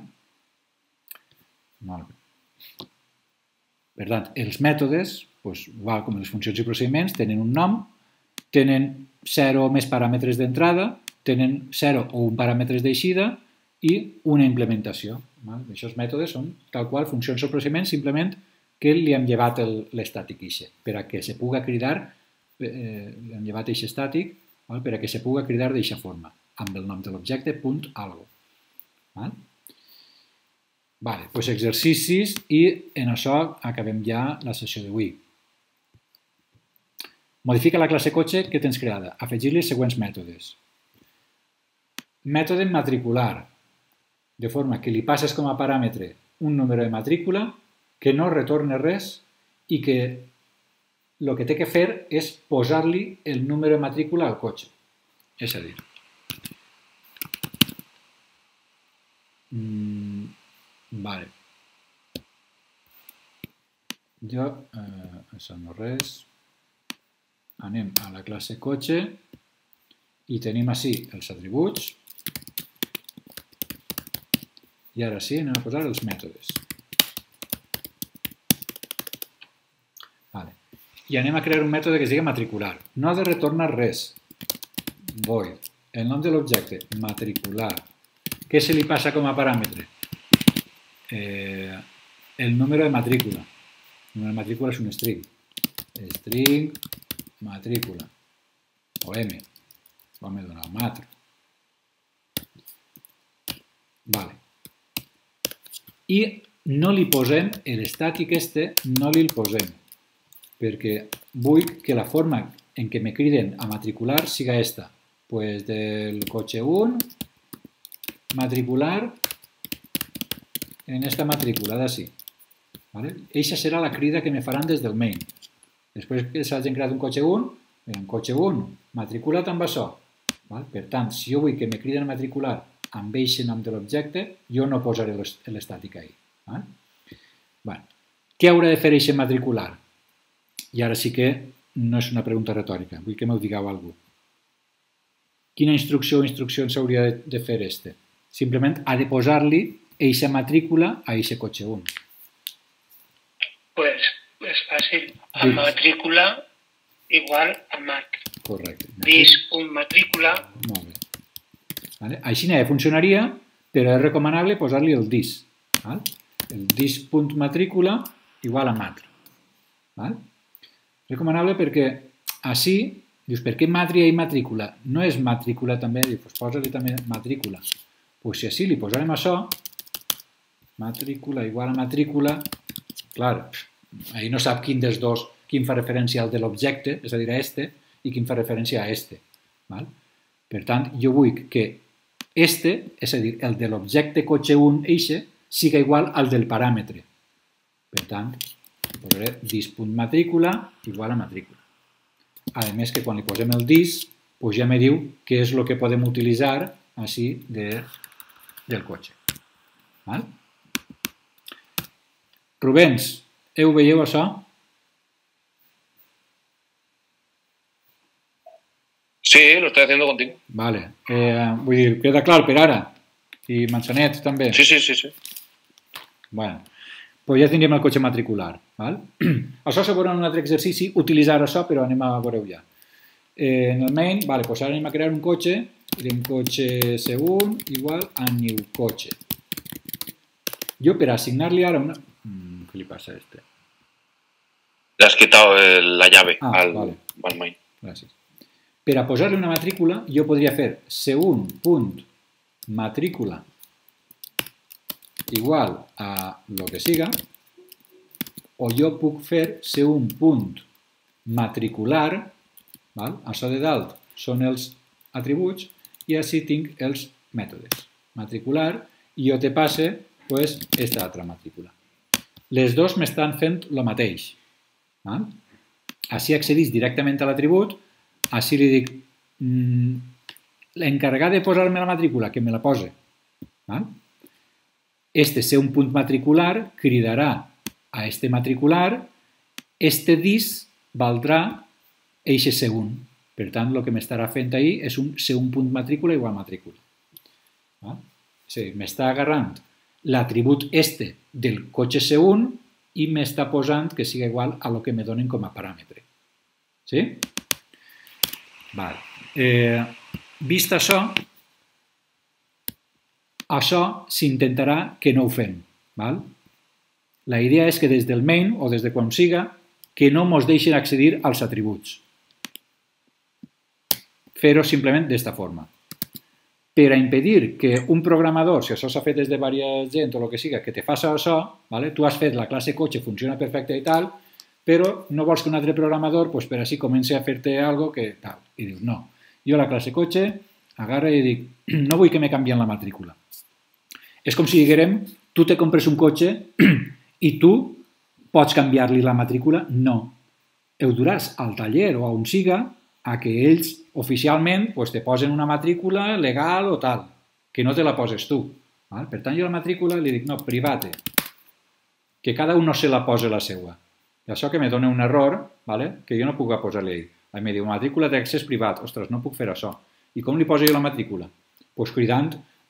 Molt bé. Per tant, els mètodes, doncs, igual com les funcions i procediments, tenen un nom, tenen zero o més paràmetres d'entrada, tenen zero o un paràmetres d'eixida i una implementació. Aquests mètodes són tal qual funcions o procediments, simplement que li hem llevat l'estàtic ixe, per a que se puga cridar, eh, li hem llevat ixe estàtic, val? Per a que se puga cridar d'eixa forma, amb el nom de l'objecte, punt, algo. Val? Vale, doncs exercicis i en això acabem ja la sessió d'avui. Modifica la classe cotxe que tens creada. Afegir-li els següents mètodes. Mètode matricular, de forma que li passes com a paràmetre un número de matrícula que no retorna res i que el que té que fer és posar-li el número de matrícula al cotxe. És a dir, mm, vale. Jo, eh, això no res. Anem a la classe cotxe i tenim així els atributs i ara sí anem a posar els mètodes. Vale. I anem a crear un mètode que es digui matricular. No ha de retornar res. Void. El nom de l'objecte, matricular. Què se li passa com a paràmetre? Eh, el número de matrícula. El número de matrícula és un string. String matrícula. O M. O m'he donat matr. Vale. I no li posem, l'estàtic este, no li el posem, perquè vull que la forma en què me criden a matricular siga esta. Pues del cotxe un, matricular en esta matrícula d'ací. Eixa serà la crida que me faran des del main. Després que s'hagin creat un cotxe un, en cotxe un, matricula't amb això. Per tant, si jo vull que me criden a matricular amb eixe nom de l'objecte, jo no posaré l'estàtic ahí. Què haurà de fer eixe matricular? I ara sí que no és una pregunta retòrica, vull que m'ho digueu algú. Quina instrucció o instruccions hauria de fer este? Simplement ha de posar-li eixa matrícula a eixe cotxe un. Pues és fàcil. A matrícula igual a mat. Correcte. Dis un matrícula. Molt bé. Així funcionaria, però és recomanable posar-li el dis. El dis.matrícula igual a matr. Recomanable perquè així, dius, per què matri i matrícula? No és matrícula també? Dius, posa-li també matrícula. Doncs si així li posarem això, matrícula igual a matrícula, clar, ahir no sap quin dels dos, quin fa referència al de l'objecte, és a dir, a este, i quin fa referència a este. Per tant, jo vull que este, és a dir, el de l'objecte cotxe un eixe, siga igual al del paràmetre. Per tant, posaré dis.matrícula igual a matrícula. A més que quan li posem el dis, ja me diu què és el que podem utilitzar així del cotxe. Rubens, ho veieu això? Sí, lo estoy haciendo contigo. Vale. Eh, vull dir, queda clar per ara? I Manzanet també? Sí, sí, sí. sí. Bueno, doncs ja tindríem el cotxe matricular. Val? Això se veurà en un altre exercici, utilitzar això, però anem a veure-ho ja. Eh, en el main, vale, doncs ara anem a crear un cotxe, direm cotxe C un igual a new cotxe. Jo per assignar-li ara una... Mm, què li passa a este? Le has quitado el, la llave ah, al, vale. al main. Gràcies. Per a posar-li una matrícula, jo podria fer C un punt matrícula igual a lo que siga, o jo puc fer C un punt matricular, val? Això de dalt són els atributs, i així tinc els mètodes. Matricular, i jo te passe pues, esta altra matrícula. Les dos m'estan fent el mateix. Val? Així accedeix directament a l'atribut, així li dic mmm, l'encarregat de posar-me la matrícula, que me la pose. Val? Este ser un punt matricular cridarà a este matricular, este dis valdrà eixe ser un. Per tant, el que m'estarà fent ahir és un ser un punt matrícula igual matrícula. Val? Sí, m'està agarrant l'atribut este del cotxe C un i m'està posant que siga igual a lo que me donen com a paràmetre. Sí? Val. Eh, vist això, això s'intentarà que no ho fem. Val? La idea és que des del main o des de quan siga que no ens deixin accedir als atributs. Fer-ho simplement d'esta forma. Per a impedir que un programador, si això s'ha fet des de diversa gent o el que siga, que te faci això, vale? Tu has fet la classe cotxe, funciona perfecte i tal, però no vols que un altre programador pues, per així comenci a fer-te alguna cosa que tal. I dius, no, jo la classe cotxe agarra i dic, no vull que me canvien la matrícula. És com si diguérem, tu te compres un cotxe i tu pots canviar-li la matrícula? No. Ho duràs al taller o a on siga a que ells oficialment pues, te posen una matrícula legal o tal, que no te la poses tu. Val? Per tant, jo la matrícula li dic, no, private, que cada un no se la posa la seva. I això que me dona un error, vale? Que jo no puc posar-li ell. A mi diu, matrícula d'accés privat. Ostres, no puc fer això. I com li poso jo la matrícula? Pues cridant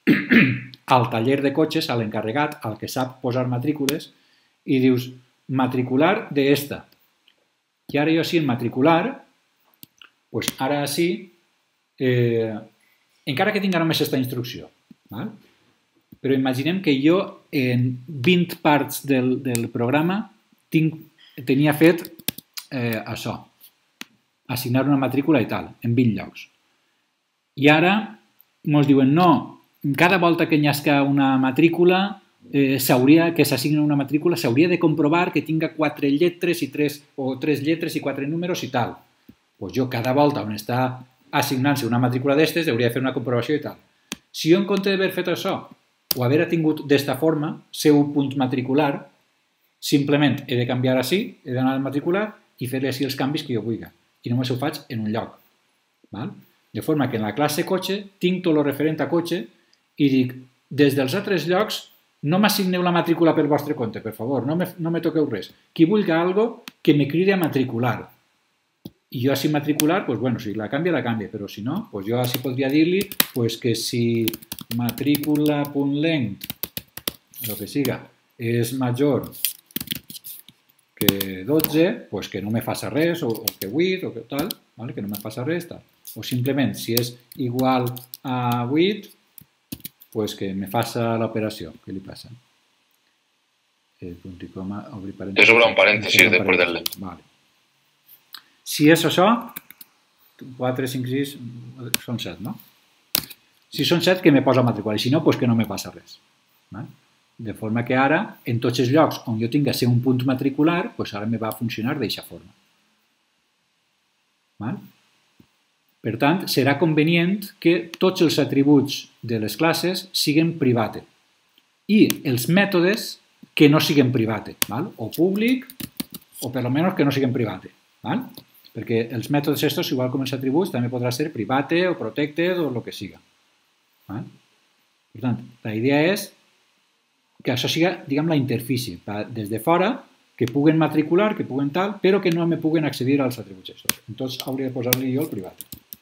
al taller de cotxes, a l'encarregat, al que sap posar matrícules, i dius, matricular d'esta. I ara jo sí, en matricular, pues ara sí, eh, encara que tinc només aquesta instrucció, val? Però imaginem que jo en vint parts del, del programa tinc, tenia fet eh, això, assignar una matrícula i tal, en vint llocs. I ara ens diuen, no, cada volta que nyasca una matrícula, eh, s'hauria que s'assigna una matrícula, s'hauria de comprovar que tinga quatre lletres i tres, o tres lletres i quatre números i tal. Pues jo cada volta on està assignant-se una matrícula d'estes hauria de fer una comprovació i tal. Si jo en compte d'haver fet això o haver tingut d'esta forma, ser un punt matricular, simplement he de canviar així, he d'anar al matricular i fer-li així els canvis que jo vulgui. I només ho faig en un lloc. Val? De forma que en la classe cotxe tinc tot el referent a cotxe i dic, des dels altres llocs no m'assigneu la matrícula pel vostre compte, per favor, no me, no me toqueu res. Qui vulgui alguna cosa que me cridi a matricular. I jo així matricular, pues bueno, si la canvia, la canvia, però si no, pues jo així podria dir-li pues que si matrícula.length, el que siga, és major que dotze, pues que no me faça res, o, o que vuit, o que tal, vale? Que no me faça res, tal. O simplement, si és igual a vuit, pues que me faça l'operació. Què li passa? El punt i coma, obrir parèntesis. Te sobra un parèntesis després del lent. Vale. Si és això, quatre, cinc, sis, són set, no? Si són set, que me posa matrícula, i si no, pues que no me passa res. Vale? De forma que ara, en tots els llocs on jo tinc que ser un punt matricular, pues ara me va funcionar d'aquesta forma. Val? Per tant, serà convenient que tots els atributs de les classes siguin private i els mètodes que no siguin private, val? O públic, o per almenys que no siguin private. Val? Perquè els mètodes estos, igual com els atributs, també podrà ser private o protected o el que siga. Val? Per tant, la idea és que això siga, diguem, la interfície, des de fora, que puguen matricular, que puguen tal, però que no me puguen accedir als atributs estos. Entonces, hauria de posar-li jo el privat.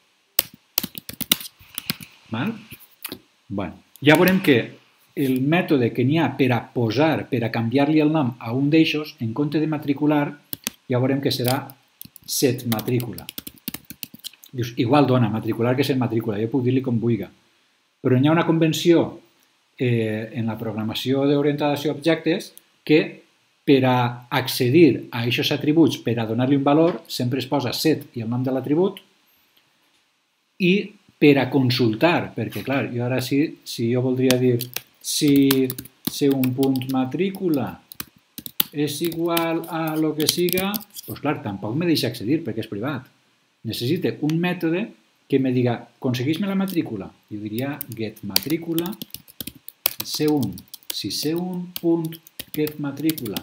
Val? Bueno, ja veurem que el mètode que n'hi ha per a posar, per a canviar-li el nom a un d'eixos, en compte de matricular, ja veurem que serà set matrícula. Dius, igual dona, matricular que set matrícula, jo puc dir-li com vulgui. Però hi ha una convenció eh, en la programació d'orientació a objectes que per a accedir a aquests atributs, per a donar-li un valor, sempre es posa set i el nom de l'atribut, i per a consultar, perquè clar, jo ara sí, si jo voldria dir si ser un punt matrícula és igual a lo que siga, doncs clar, tampoc me deixa accedir perquè és privat. Necessite un mètode que me diga, aconsegueix-me la matrícula. Jo diria get matrícula, C un. Si C un punt get matrícula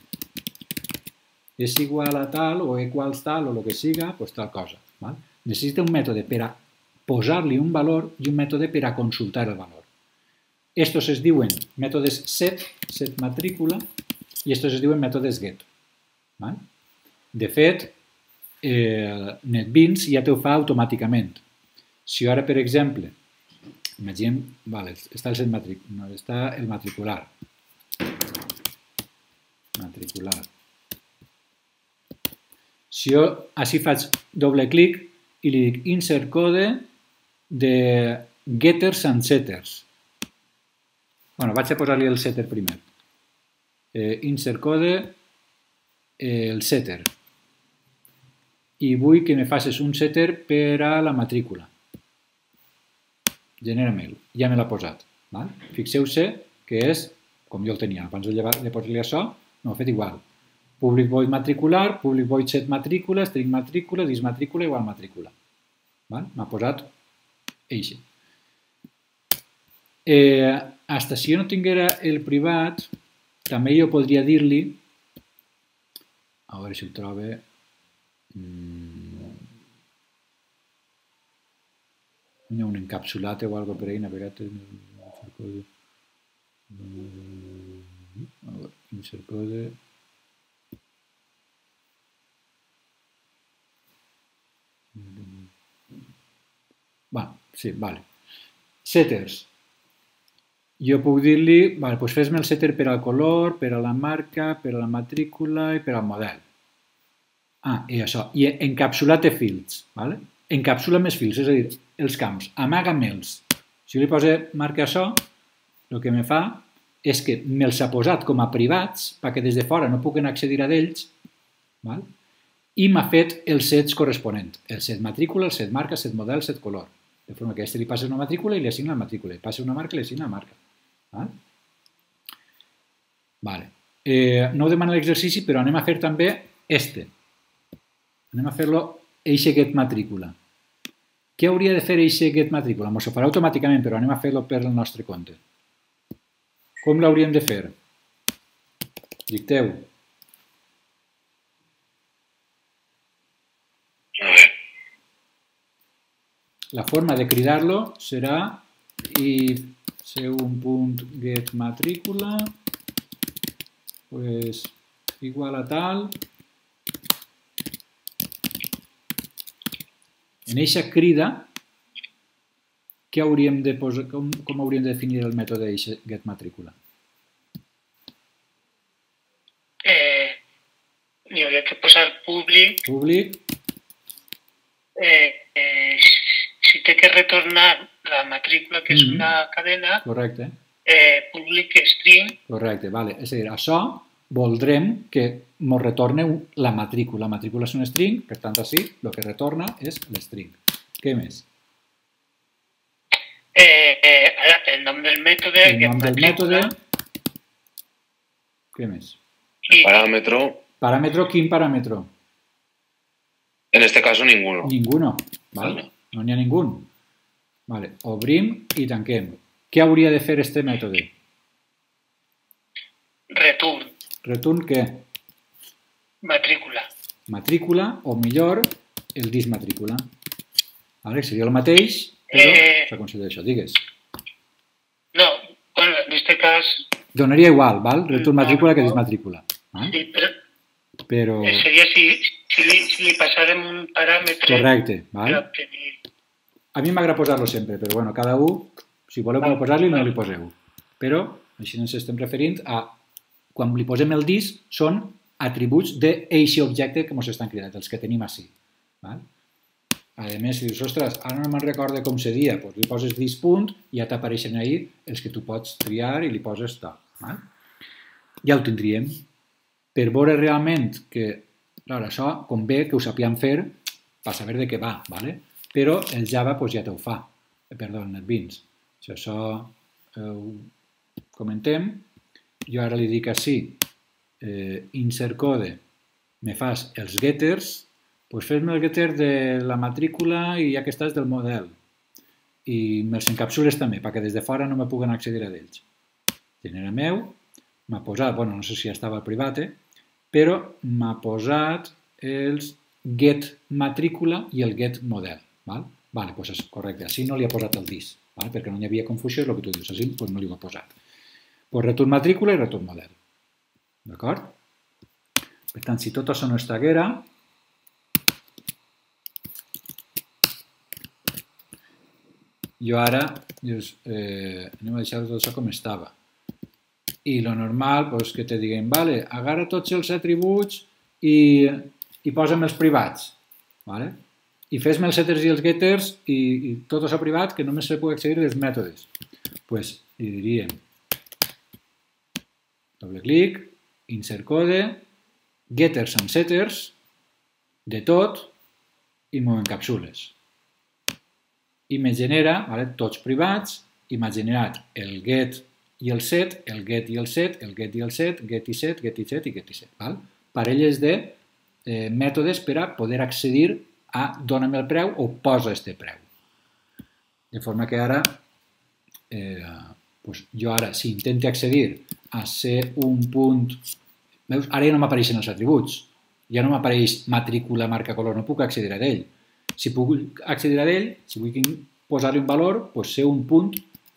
és igual a tal o equals tal o el que siga, doncs tal cosa. Val? Necessita un mètode per a posar-li un valor i un mètode per a consultar el valor. Estos es diuen mètodes set, set matrícula, i estos es diuen mètodes get. Val? De fet, eh, NetBeans ja t'ho fa automàticament. Si ara, per exemple, imaginem, vale, està el set matric, no, està el matricular. Matricular. Si jo així faig doble clic i li dic insert code de getters and setters. Bueno, vaig a posar-li el setter primer. Eh, insert code eh, el setter. I vull que me facis un setter per a la matrícula. Genera-me'l. Ja me l'ha posat. Val? Fixeu-se que és com jo el tenia. Abans de, llevar, de posar-li això, m'ho ha fet igual. Public void matricular, public void set matrícula, string matrícula, dis matrícula igual matrícula. M'ha posat eixe. Eh, hasta si jo no tinguera el privat, també jo podria dir-li, a veure si ho trobo, mm, hi ha un encapsulat o alguna cosa per ahí, navegat, a veure, insert code, bueno, sí, vale. Setters. Jo puc dir-li, vale, doncs fes-me el setter per al color, per a la marca, per a la matrícula i per al model. Ah, i això. I encapsulat de fields, vale? Encapsula més fields, és a dir, els camps, amaga-me'ls. Si jo li poso marca això, el que me fa és que me'ls ha posat com a privats perquè des de fora no puguin accedir a d'ells, val? I m'ha fet els sets corresponents. El set matrícula, el set marca, el set model, el set color. De forma que a aquest li passa una matrícula i li assigna la matrícula. Li passa una marca i li assigna la marca. Val? Vale. Eh, no ho demana l'exercici, però anem a fer també este. Anem a fer-lo eixe get matrícula. Què hauria de fer eixe get matrícula? Ens ho farà automàticament, però anem a fer-lo per el nostre compte. Com l'hauríem de fer? Dicteu. La forma de cridar-lo serà if C un punt get matrícula pues, igual a tal. En eixa crida, què hauríem de posar, com, com hauríem de definir el mètode get matrícula? Eh, hi hauria que posar públic. Públic. Eh, eh, si té que retornar la matrícula, que és una cadena, correcte. Eh, públic string. Correcte, vale. És a dir, això voldrem que ens retorni la matrícula. La matrícula és un string, per tant, així, el que retorna és l'string. Què més? Eh, eh, el nom del mètode. El nom del mètode. Què més? Paràmetro. Paràmetro, quin paràmetro? En este caso, ninguno. Ninguno, ¿vale? No n'hi ha ningú. Vale. Obrim i tanquem. Què hauria de fer este mètode? Return. Return què? Matrícula. Matrícula, o millor, el dis matrícula. Vale? Seria el mateix, però eh... s'aconsidera això. Digues. No, bueno, en este cas... Donaria igual, val? Return matrícula que dis matrícula. Sí, però... Però... Seria si, si, li, si li passarem un paràmetre... Correcte, val? Per obtenir... A mi m'agrada posar-lo sempre, però bueno, cada un, si voleu no posar-li, no li poseu. Però, així ens estem referint a, quan li posem el dis, són atributs d'eixe objecte que ens estan cridats, els que tenim així. Val? A més, si dius, ostres, ara no me'n recordo com se dia, doncs li poses dis punt i ja t'apareixen ahí els que tu pots triar i li poses tot. Val? Ja ho tindríem. Per veure realment que, clar, això convé que ho sapiem fer per saber de què va, ¿vale? Però el Java doncs, ja t'ho fa, perdó, el NetBeans. Si això eh, ho comentem, jo ara li dic així, eh, insert code, me fas els getters, pues fes-me el getter de la matrícula i ja que estàs del model. I me'ls encapsules també, perquè des de fora no me puguen accedir a d'ells. Genera meu, m'ha posat, bueno, no sé si ja estava al privat, eh? Però m'ha posat els get matrícula i el get model. Val? Vale, doncs és correcte. Així no li ha posat el dis, val? Perquè no hi havia confusió, és el que tu dius. Així doncs no li ho ha posat. Pues return matrícula i return model. D'acord? Per tant, si tot això no estaguera, jo ara dius, eh, anem a deixar tot això com estava. I lo normal és que te diguem, vale, agarra tots els atributs i, i posa'm els privats. Vale? I fes-me els setters i els getters i, i tot això privat que només se pugui accedir dels mètodes. Doncs pues, li diríem doble clic, insert code, getters and setters, de tot, i m'ho encapsules. I me genera, vale, tots privats, i m'ha generat el get i el set, el get i el set, el get i el set, get i set, get i set i get i set. Val? Parelles de eh, mètodes per a poder accedir a dona'm el preu o posa este preu. De forma que ara, eh, pues jo ara, si intento accedir a ser un punt... Veus? Ara ja no m'apareixen els atributs. Ja no m'apareix matrícula, marca, color, no puc accedir a ell. Si puc accedir a ell, si vull posar-li un valor, doncs ser un punt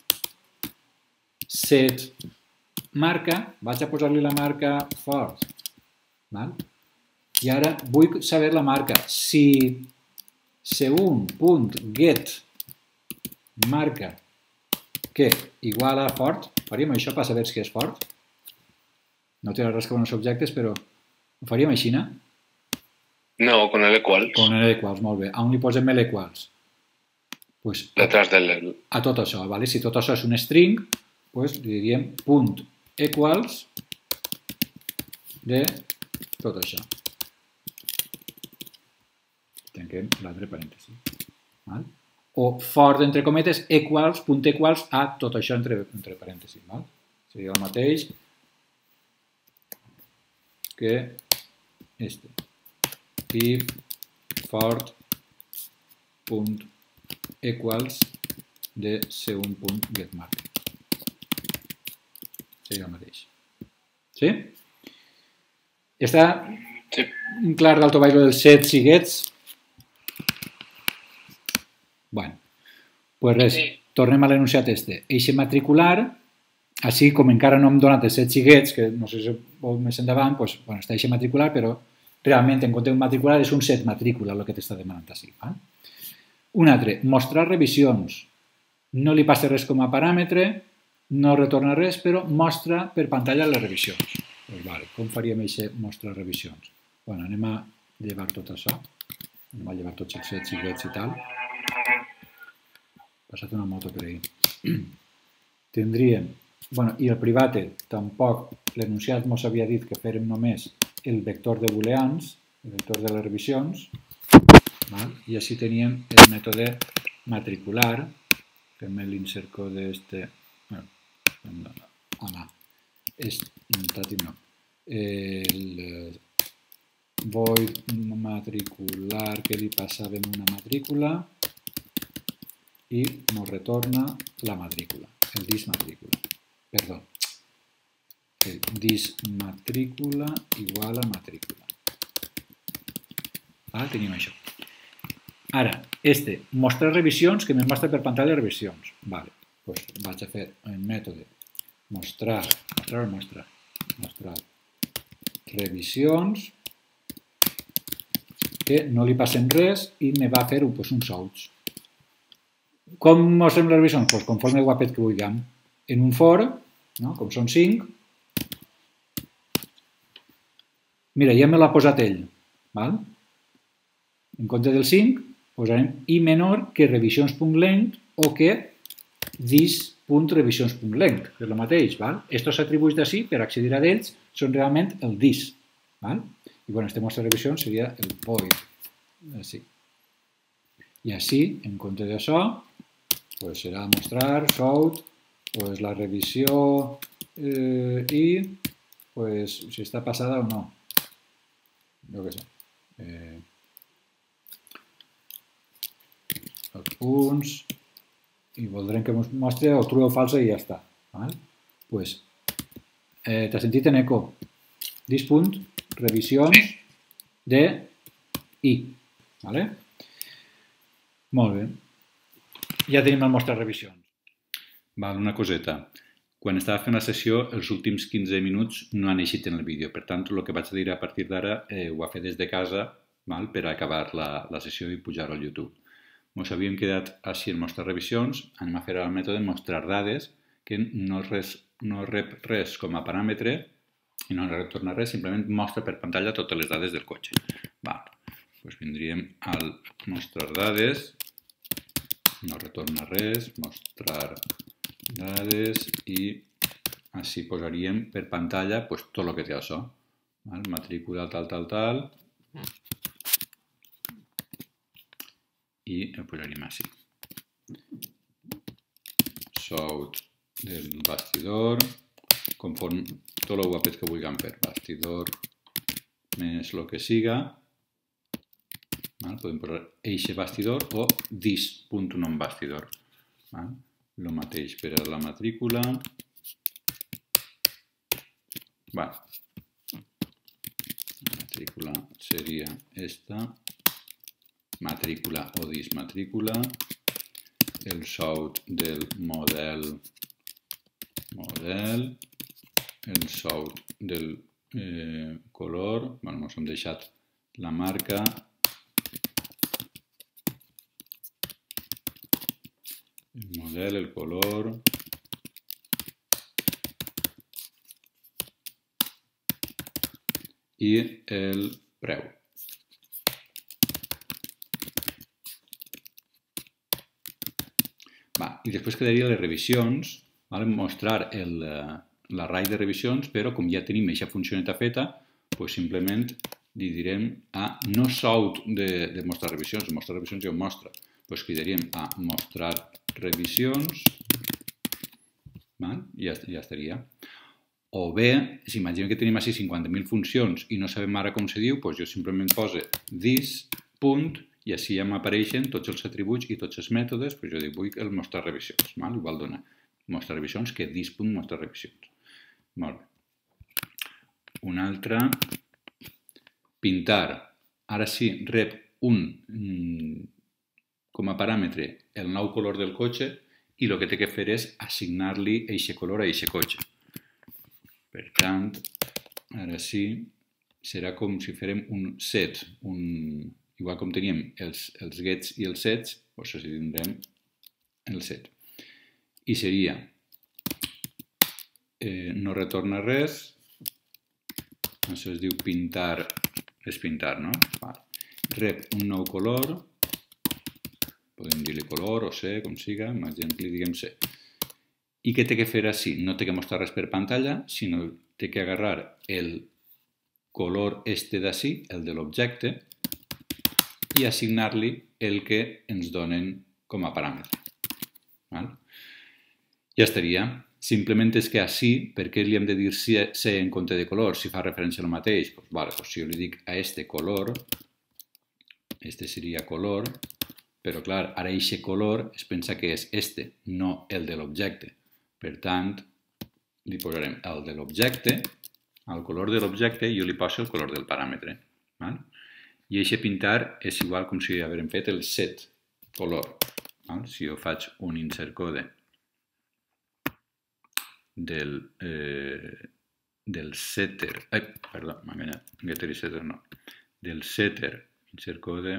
set marca, vaig a posar-li la marca fort. Val? I ara vull saber la marca. Si ser un punt get marca que igual a fort, faríem això per saber si és fort. No té res que veure amb els objectes, però ho faríem així, no? No, con el equals. Con el equals, molt bé. On li posem el equals? Pues, Detrás del... A tot això, vale? Si tot això és un string, pues, li diríem punt equals de tot això. Tanquem l'altre parèntesi. Val? O fort, entre cometes, equals, punt equals a tot això entre, entre parèntesis. Val? Seria el mateix que este. I fort punt equals de ser un punt getMark. Seria el mateix. Sí? Està Sí. clar d'alto baix dels sets i gets? Bueno, pues res, Sí. tornem a l'enunciat este. Eixe matricular, així com encara no hem donat els sets i gets, que no sé si vol més endavant, pues, bueno, està eixe matricular, però realment en compte d'un matricular és un set matrícula el que t'està demanant així. Eh? Un altre, mostrar revisions. No li passa res com a paràmetre, no retorna res, però mostra per pantalla les revisions. Pues, vale, com faríem això, mostrar revisions? Bueno, anem a llevar tot això. Anem a llevar tots els sets i gets i tal. Ha passat una moto per ahí. Tindríem, bueno, i el private tampoc, l'enunciat mos havia dit que fèrem només el vector de booleans, el vector de les revisions, val? I així teníem el mètode matricular, fem l'insert code este, bueno, home, és no, el void matricular que li passàvem una matrícula i nos retorna la matrícula, el dis matrícula, perdó. El dis matrícula igual a matrícula. Ah, tenim això. Ara, este, mostrar revisions, que me'n mostra per pantalla revisions. Vale, doncs vaig a fer el mètode mostrar, mostrar o mostrar, mostrar revisions, que no li passen res i me va fer pues, uns outs. Com mostrem les revisions? Pues, conforme el guapet que vulguem. En un for, no? Com són cinc, mira, ja me l'ha posat ell. Val? En compte del cinc, posarem i menor que revisions.length o que dis.revisions.length, que és el mateix. Val? Estos atributs d'ací, per accedir a ells, són realment el dis. Val? I bueno, este mostra revisions seria el void. Així. I així, en compte d'això, pues serà mostrar, shout, pues la revisió eh, i pues, si està passada o no. Jo què sé. Eh, els punts i voldrem que ens mostri o true o falsa i ja està. Pues, eh, t'has sentit en eco. Dis punt, revisions de i. Vale? Molt bé. Ja tenim el mostre revisions. Val, una coseta. Quan estava fent la sessió, els últims quinze minuts no han eixit en el vídeo. Per tant, el que vaig a dir a partir d'ara eh, ho va fer des de casa, val? Per acabar la, la sessió i pujar-ho al YouTube. Ens havíem quedat així en mostrar revisions. Anem a fer el mètode mostrar dades, que no, res, no rep res com a paràmetre i no retorna res, simplement mostra per pantalla totes les dades del cotxe. Val. Doncs vindríem al mostrar dades, no retorna res, mostrar dades i així posaríem per pantalla pues, tot el que té això. Val? Matrícula tal, tal, tal. I ho posaríem així. Sou del bastidor, conforme tot el guapet que vulguem fer. Bastidor més el que siga. Val? Podem posar eixe bastidor o dis.nom bastidor. Val? El mateix per a la matrícula. Val. La matrícula seria esta. Matrícula o dismatrícula. El sou del model. Model. El sou del eh, color. Bueno, ens hem deixat la marca. El model, el color. I el preu. Va, i després quedaria les revisions, val? Mostrar l'array de revisions, però com ja tenim aquesta funcioneta feta, doncs simplement li direm a no sou de, de mostrar revisions, mostrar revisions ja ho mostra. Doncs cridaríem a mostrar revisions, val? I ja, ja estaria. O bé, si imaginem que tenim així cinquanta mil funcions i no sabem ara com se diu, doncs jo simplement poso this, punt, i així ja m'apareixen tots els atributs i tots els mètodes, doncs jo dic, vull el mostrar revisions, val? Igual dona mostrar revisions que this, punt, mostrar revisions. Molt bé. Una altra, pintar. Ara sí, rep un... com a paràmetre el nou color del cotxe i el que té que fer és assignar-li aquest color a aquest cotxe. Per tant, ara sí, serà com si fèrem un set, un, igual com teníem els, els gets i els sets, doncs així tindrem el set. I seria, eh, no retorna res, això es diu pintar, és pintar, no? Rep un nou color, podem dir-li color o C, com siga, imaginem que li diguem C. I què té que fer així? No té que mostrar res per pantalla, sinó té que agarrar el color este d'ací, el de l'objecte, i assignar-li el que ens donen com a paràmetre. Val? Ja estaria. Simplement és que així, per què li hem de dir C en compte de color, si fa referència al mateix? Pues, vale, pues si jo li dic a este color, este seria color, però, clar, ara aquest color es pensa que és este, no el de l'objecte. Per tant, li posarem el de l'objecte, el color de l'objecte, i jo li poso el color del paràmetre. Val? I aquest pintar és igual com si haguem fet el set color. Val? Si jo faig un insert code del, eh, del setter, ai, perdó, m'ha enganyat, getter i setter no, del setter, insert code,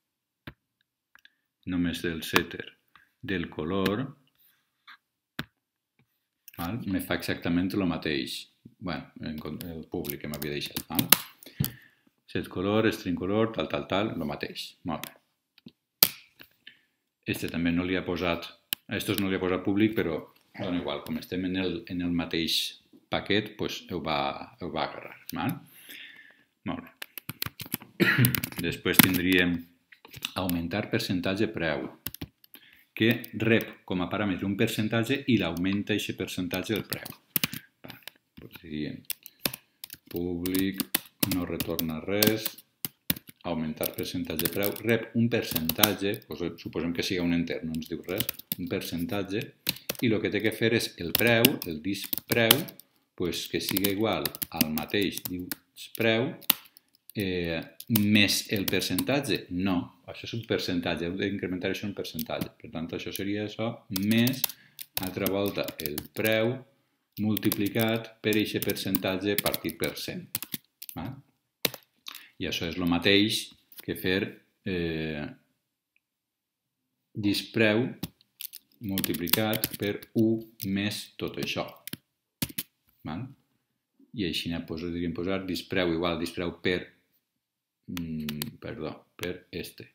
només del setter del color, val? Me fa exactament el mateix. Bueno, el públic que m'havia deixat. Val? Set color, string color, tal, tal, tal, el mateix. Molt bé. Este també no li ha posat, a estos no li ha posat públic, però dona igual, com estem en el, en el mateix paquet, doncs ho va, ho va agarrar. Val? Molt bé. Després tindríem augmentar percentatge preu, que rep com a paràmetre un percentatge i l'augmenta aquest percentatge del preu. Doncs diríem públic no retorna res, augmentar percentatge de preu, rep un percentatge, doncs suposem que sigui un enter, no ens diu res, un percentatge, i el que té que fer és el preu, el dispreu, doncs que sigui igual al mateix dispreu, eh, més el percentatge. No, això és un percentatge, hem d'incrementar això en percentatge. Per tant, això seria això, més, altra volta, el preu multiplicat per aquest percentatge partit per cent. Val? I això és el mateix que fer eh, dispreu multiplicat per u més tot això. Val? I així podríem posar dispreu igual dispreu per, mm, perdó, per este.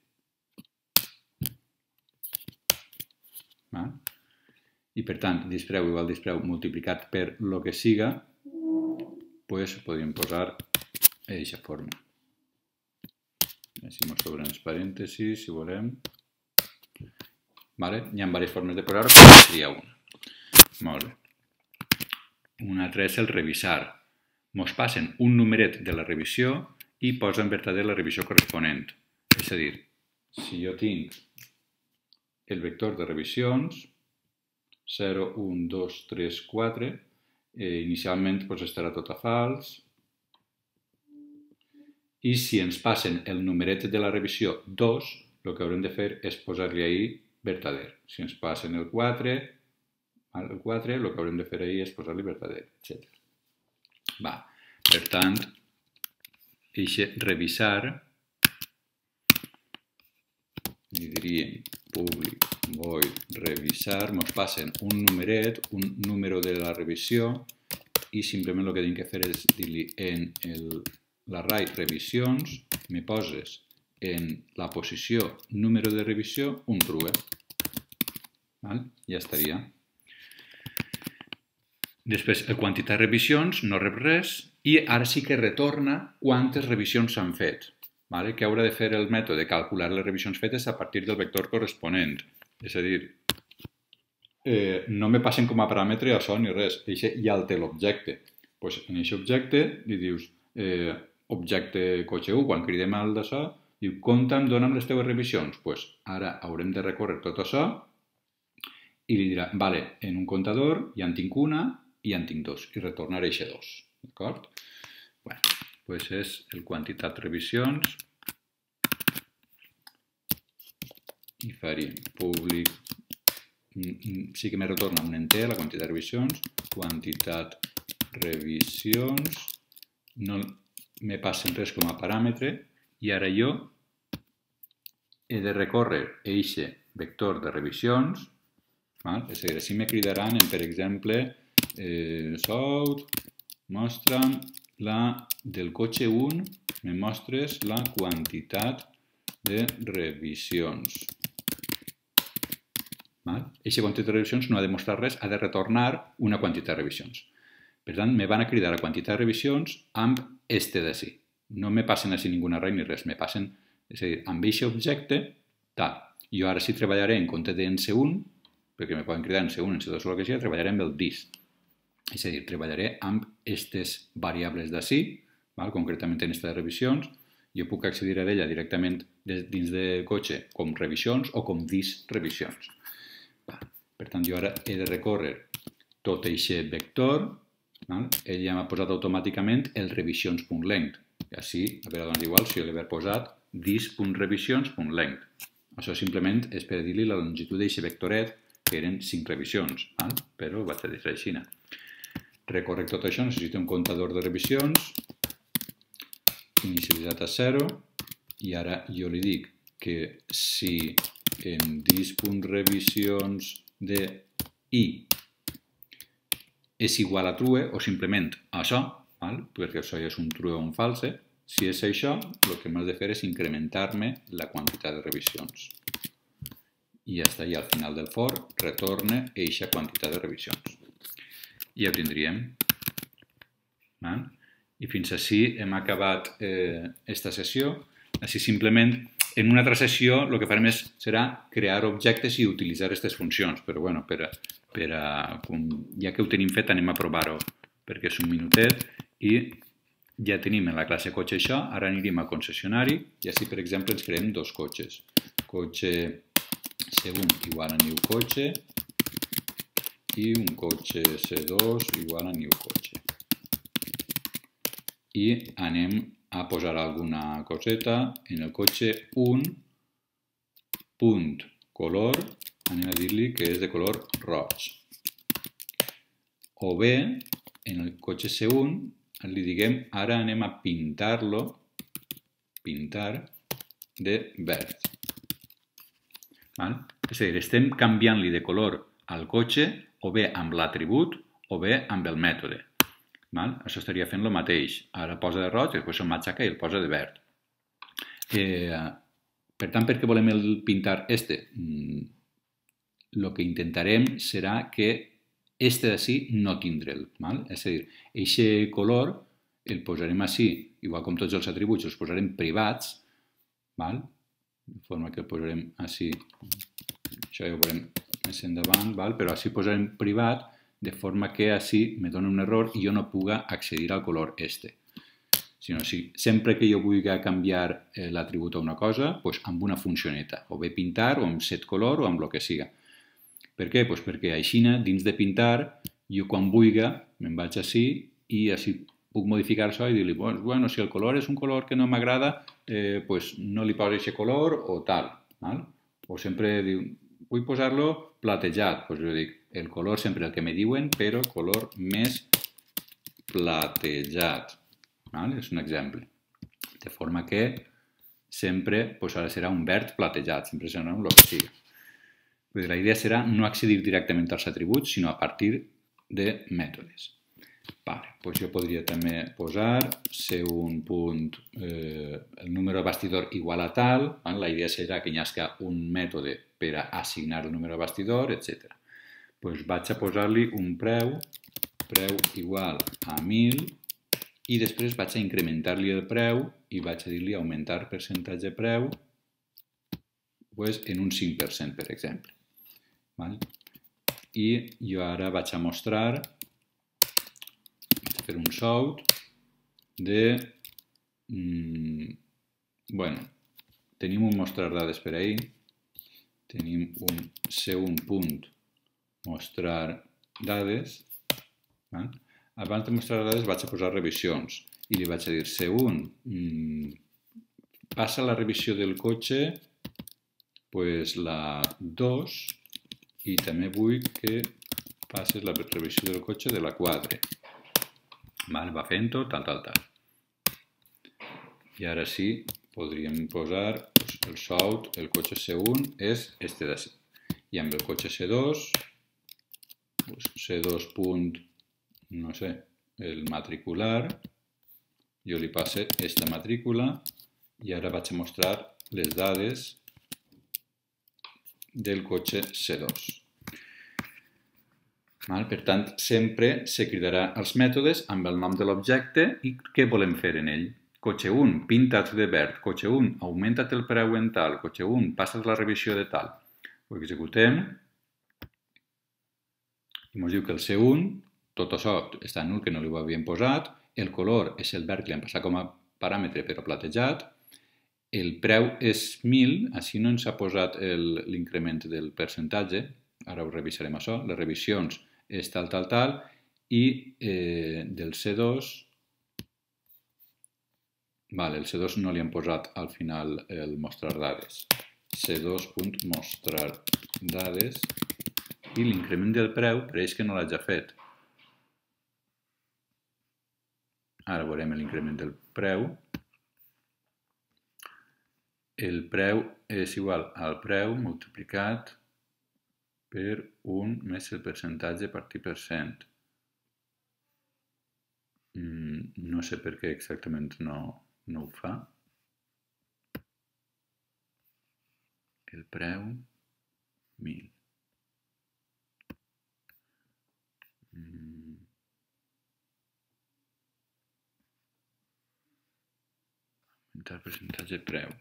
Val? I per tant, dispreu igual dispreu multiplicat per el que siga, pues podríem posar d'aquesta forma. Així mos sobren els parèntesis, si volem. Vale? Hi ha diverses formes de posar-ho, però seria una. Molt bé. Una altra és el revisar. Mos passen un numeret de la revisió i posen vertader la revisió corresponent. És a dir, si jo tinc el vector de revisions, zero, un, dos, tres, quatre, eh, inicialment pues, estarà tot a fals, i si ens passen el numeret de la revisió dos, el que haurem de fer és posar-li ahí vertader. Si ens passen el quatre, el quatre, el que haurem de fer ahí és posar-li vertader, etcètera. Va, per tant, eixe revisar, li diríem públic void revisar, ens passen un numeret, un número de la revisió, i simplement el que tinc que fer és dir-li en el l'array revisions, me poses en la posició número de revisió un true. Val? Ja estaria. Després, el quantitat de revisions no rep res i ara sí que retorna quantes revisions s'han fet. Vale? Què haurà de fer el mètode? Calcular les revisions fetes a partir del vector corresponent. És a dir, eh, no me passen com a paràmetre això ni res. Eixe ja el té l'objecte. Pues en aquest objecte li dius eh, objecte cotxe u, quan cridem al d'això, diu, compta'm, dona'm les teves revisions. Pues ara haurem de recórrer tot això i li dirà, vale, en un comptador ja en tinc una i ja en tinc dos, i retornaré eixe dos. D'acord? Bé, pues és el quantitat revisions i faríem públic, sí que me retorna un enter, la quantitat de revisions, quantitat revisions, no me passen res com a paràmetre i ara jo he de recórrer eixe vector de revisions, val? És a dir, així me cridaran, en, per exemple, eh, sout, mostra'm la del cotxe un, me mostres la quantitat de revisions. Eixa quantitat de revisions no ha de mostrar res, ha de retornar una quantitat de revisions. Per tant, me van a cridar la quantitat de revisions amb este d'ací. No me passen així ningú array ni res, me passen, és a dir, amb aquest objecte, tal. Jo ara sí treballaré en compte de en C un, perquè me poden cridar en C un, en C dos o el que sigui, treballaré amb el dis. És a dir, treballaré amb aquestes variables d'ací, concretament en aquesta de revisions, jo puc accedir a ella directament dins de cotxe com revisions o com dis revisions. Per tant, jo ara he de recórrer tot aquest vector, ell ja m'ha posat automàticament el revisions.length. I així, a veure, doncs igual, si jo l'he posat dis.revisions.length. Això simplement és per dir-li la longitud d'aquest vectoret, que eren cinc revisions, però ho vaig a dir així. Recórrec tot això, necessito un comptador de revisions, inicialitzat a zero, i ara jo li dic que si en dis.revisions de i és igual a true, o simplement això, perquè això ja és un true o un false, si és això, el que m'has de fer és incrementar-me la quantitat de revisions. I ja està, i al final del for retorna eixa quantitat de revisions. I ja ho tindríem. I fins així hem acabat aquesta sessió. Així simplement, en una altra sessió, el que farem serà crear objectes i utilitzar aquestes funcions. Però, bueno, ja que ho tenim fet, anem a provar-ho, perquè és un minutet i ja tenim en la classe cotxe això, ara anirem a concessionari i així, per exemple, ens creem dos cotxes. Cotxe C un igual a new cotxe i un cotxe C dos igual a new cotxe. I anem a posar alguna coseta en el cotxe un punt color, anem a dir-li que és de color roig. O bé, en el cotxe C un, li diguem, ara anem a pintar-lo, pintar, de verd. Val? És a dir, estem canviant-li de color al cotxe o bé amb l'atribut o bé amb el mètode. Val? Això estaria fent el mateix. Ara posa de roig, després se'l matxaca i el posa de verd. Eh, per tant, per què volem el pintar este? El que intentarem serà que este d'ací no tindre'l. És a dir, aquest color el posarem així, igual com tots els atributs, els posarem privats, val? De forma que el posarem així, això ja ho veurem més endavant, val? Però així posarem privat, de forma que així me dona un error i jo no puga accedir al color este. Sinó, si sempre que jo vulgui canviar l'atribut a una cosa, doncs amb una funcioneta, o bé pintar, o amb set color, o amb el que siga. Per què? Doncs perquè així, dins de pintar, jo quan vulgui, me'n vaig així i així puc modificar això i dir-li, bueno, si el color és un color que no m'agrada, eh, doncs no li poso aquest color o tal. Val? O sempre diu, vull posar-lo platejat. Doncs jo dic, el color sempre el que me diuen, però color més platejat. Val? És un exemple. De forma que sempre doncs ara serà un verd platejat, sempre serà el que sigui. La idea serà no accedir directament als atributs, sinó a partir de mètodes. Vale, doncs jo podria també posar C un punt, eh, el número de bastidor igual a tal, la idea serà que hi hagi un mètode per a assignar el número de bastidor, etcètera. Doncs vaig a posar-li un preu, preu igual a mil, i després vaig a incrementar-li el preu i vaig a dir-li augmentar percentatge preu pues, en un cinc per cent, per exemple. Val? I jo ara vaig a mostrar, vaig a fer un sort de, mm, bueno, tenim un mostrar dades per ahí, tenim un C un punt mostrar dades, val? Abans de mostrar dades vaig a posar revisions i li vaig a dir C un, mm, passa la revisió del cotxe, pues la dos, i també vull que passes la revisió del cotxe de la quatre. Val, va fent-ho, tal, tal, tal. I ara sí, podríem posar pues, el salt, el cotxe C un és este d'ací. I amb el cotxe C dos, pues, C dos punt, no sé, el matricular, jo li passe esta matrícula i ara vaig a mostrar les dades del cotxe C dos. Per tant, sempre se cridarà els mètodes amb el nom de l'objecte i què volem fer en ell. Cotxe un, pinta't de verd. Cotxe un, augmenta't el preu en tal. Cotxe un, passa't la revisió de tal. Ho executem i ens diu que el C un, tot això està nul, que no li ho havíem posat. El color és el verd que li hem passat com a paràmetre però platejat. El preu és mil, així no ens ha posat l'increment del percentatge, ara ho revisarem això, les revisions és tal, tal, tal, i eh, del C dos, vale, el C dos no li hem posat al final el mostrar dades, C dos punt mostrar dades, i l'increment del preu pareix que no l'haig fet. Ara veurem l'increment del preu. El preu és igual al preu multiplicat per un més el percentatge partit per cent. Mm, no sé per què exactament no, no ho fa. El preu, mil. Mm. Augmentar el percentatge preu.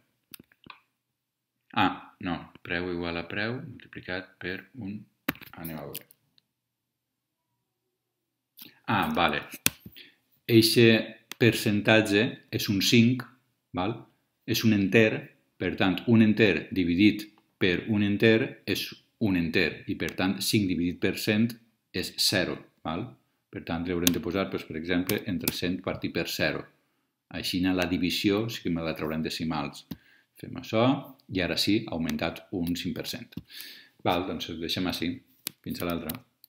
Ah, no, preu igual a preu multiplicat per un... Anem a veure. Ah, vale. Eixe percentatge és un cinc, val? És un enter, per tant, un enter dividit per un enter és un enter, i per tant, cinc dividit per cent és zero, val? Per tant, li haurem de posar, doncs, per exemple, entre cent partir per zero. Així, la divisió sí que me la traurem decimals. Fem això, i ara sí, ha augmentat un cinc per cent. Val, doncs ho deixem així. Fins a l'altra.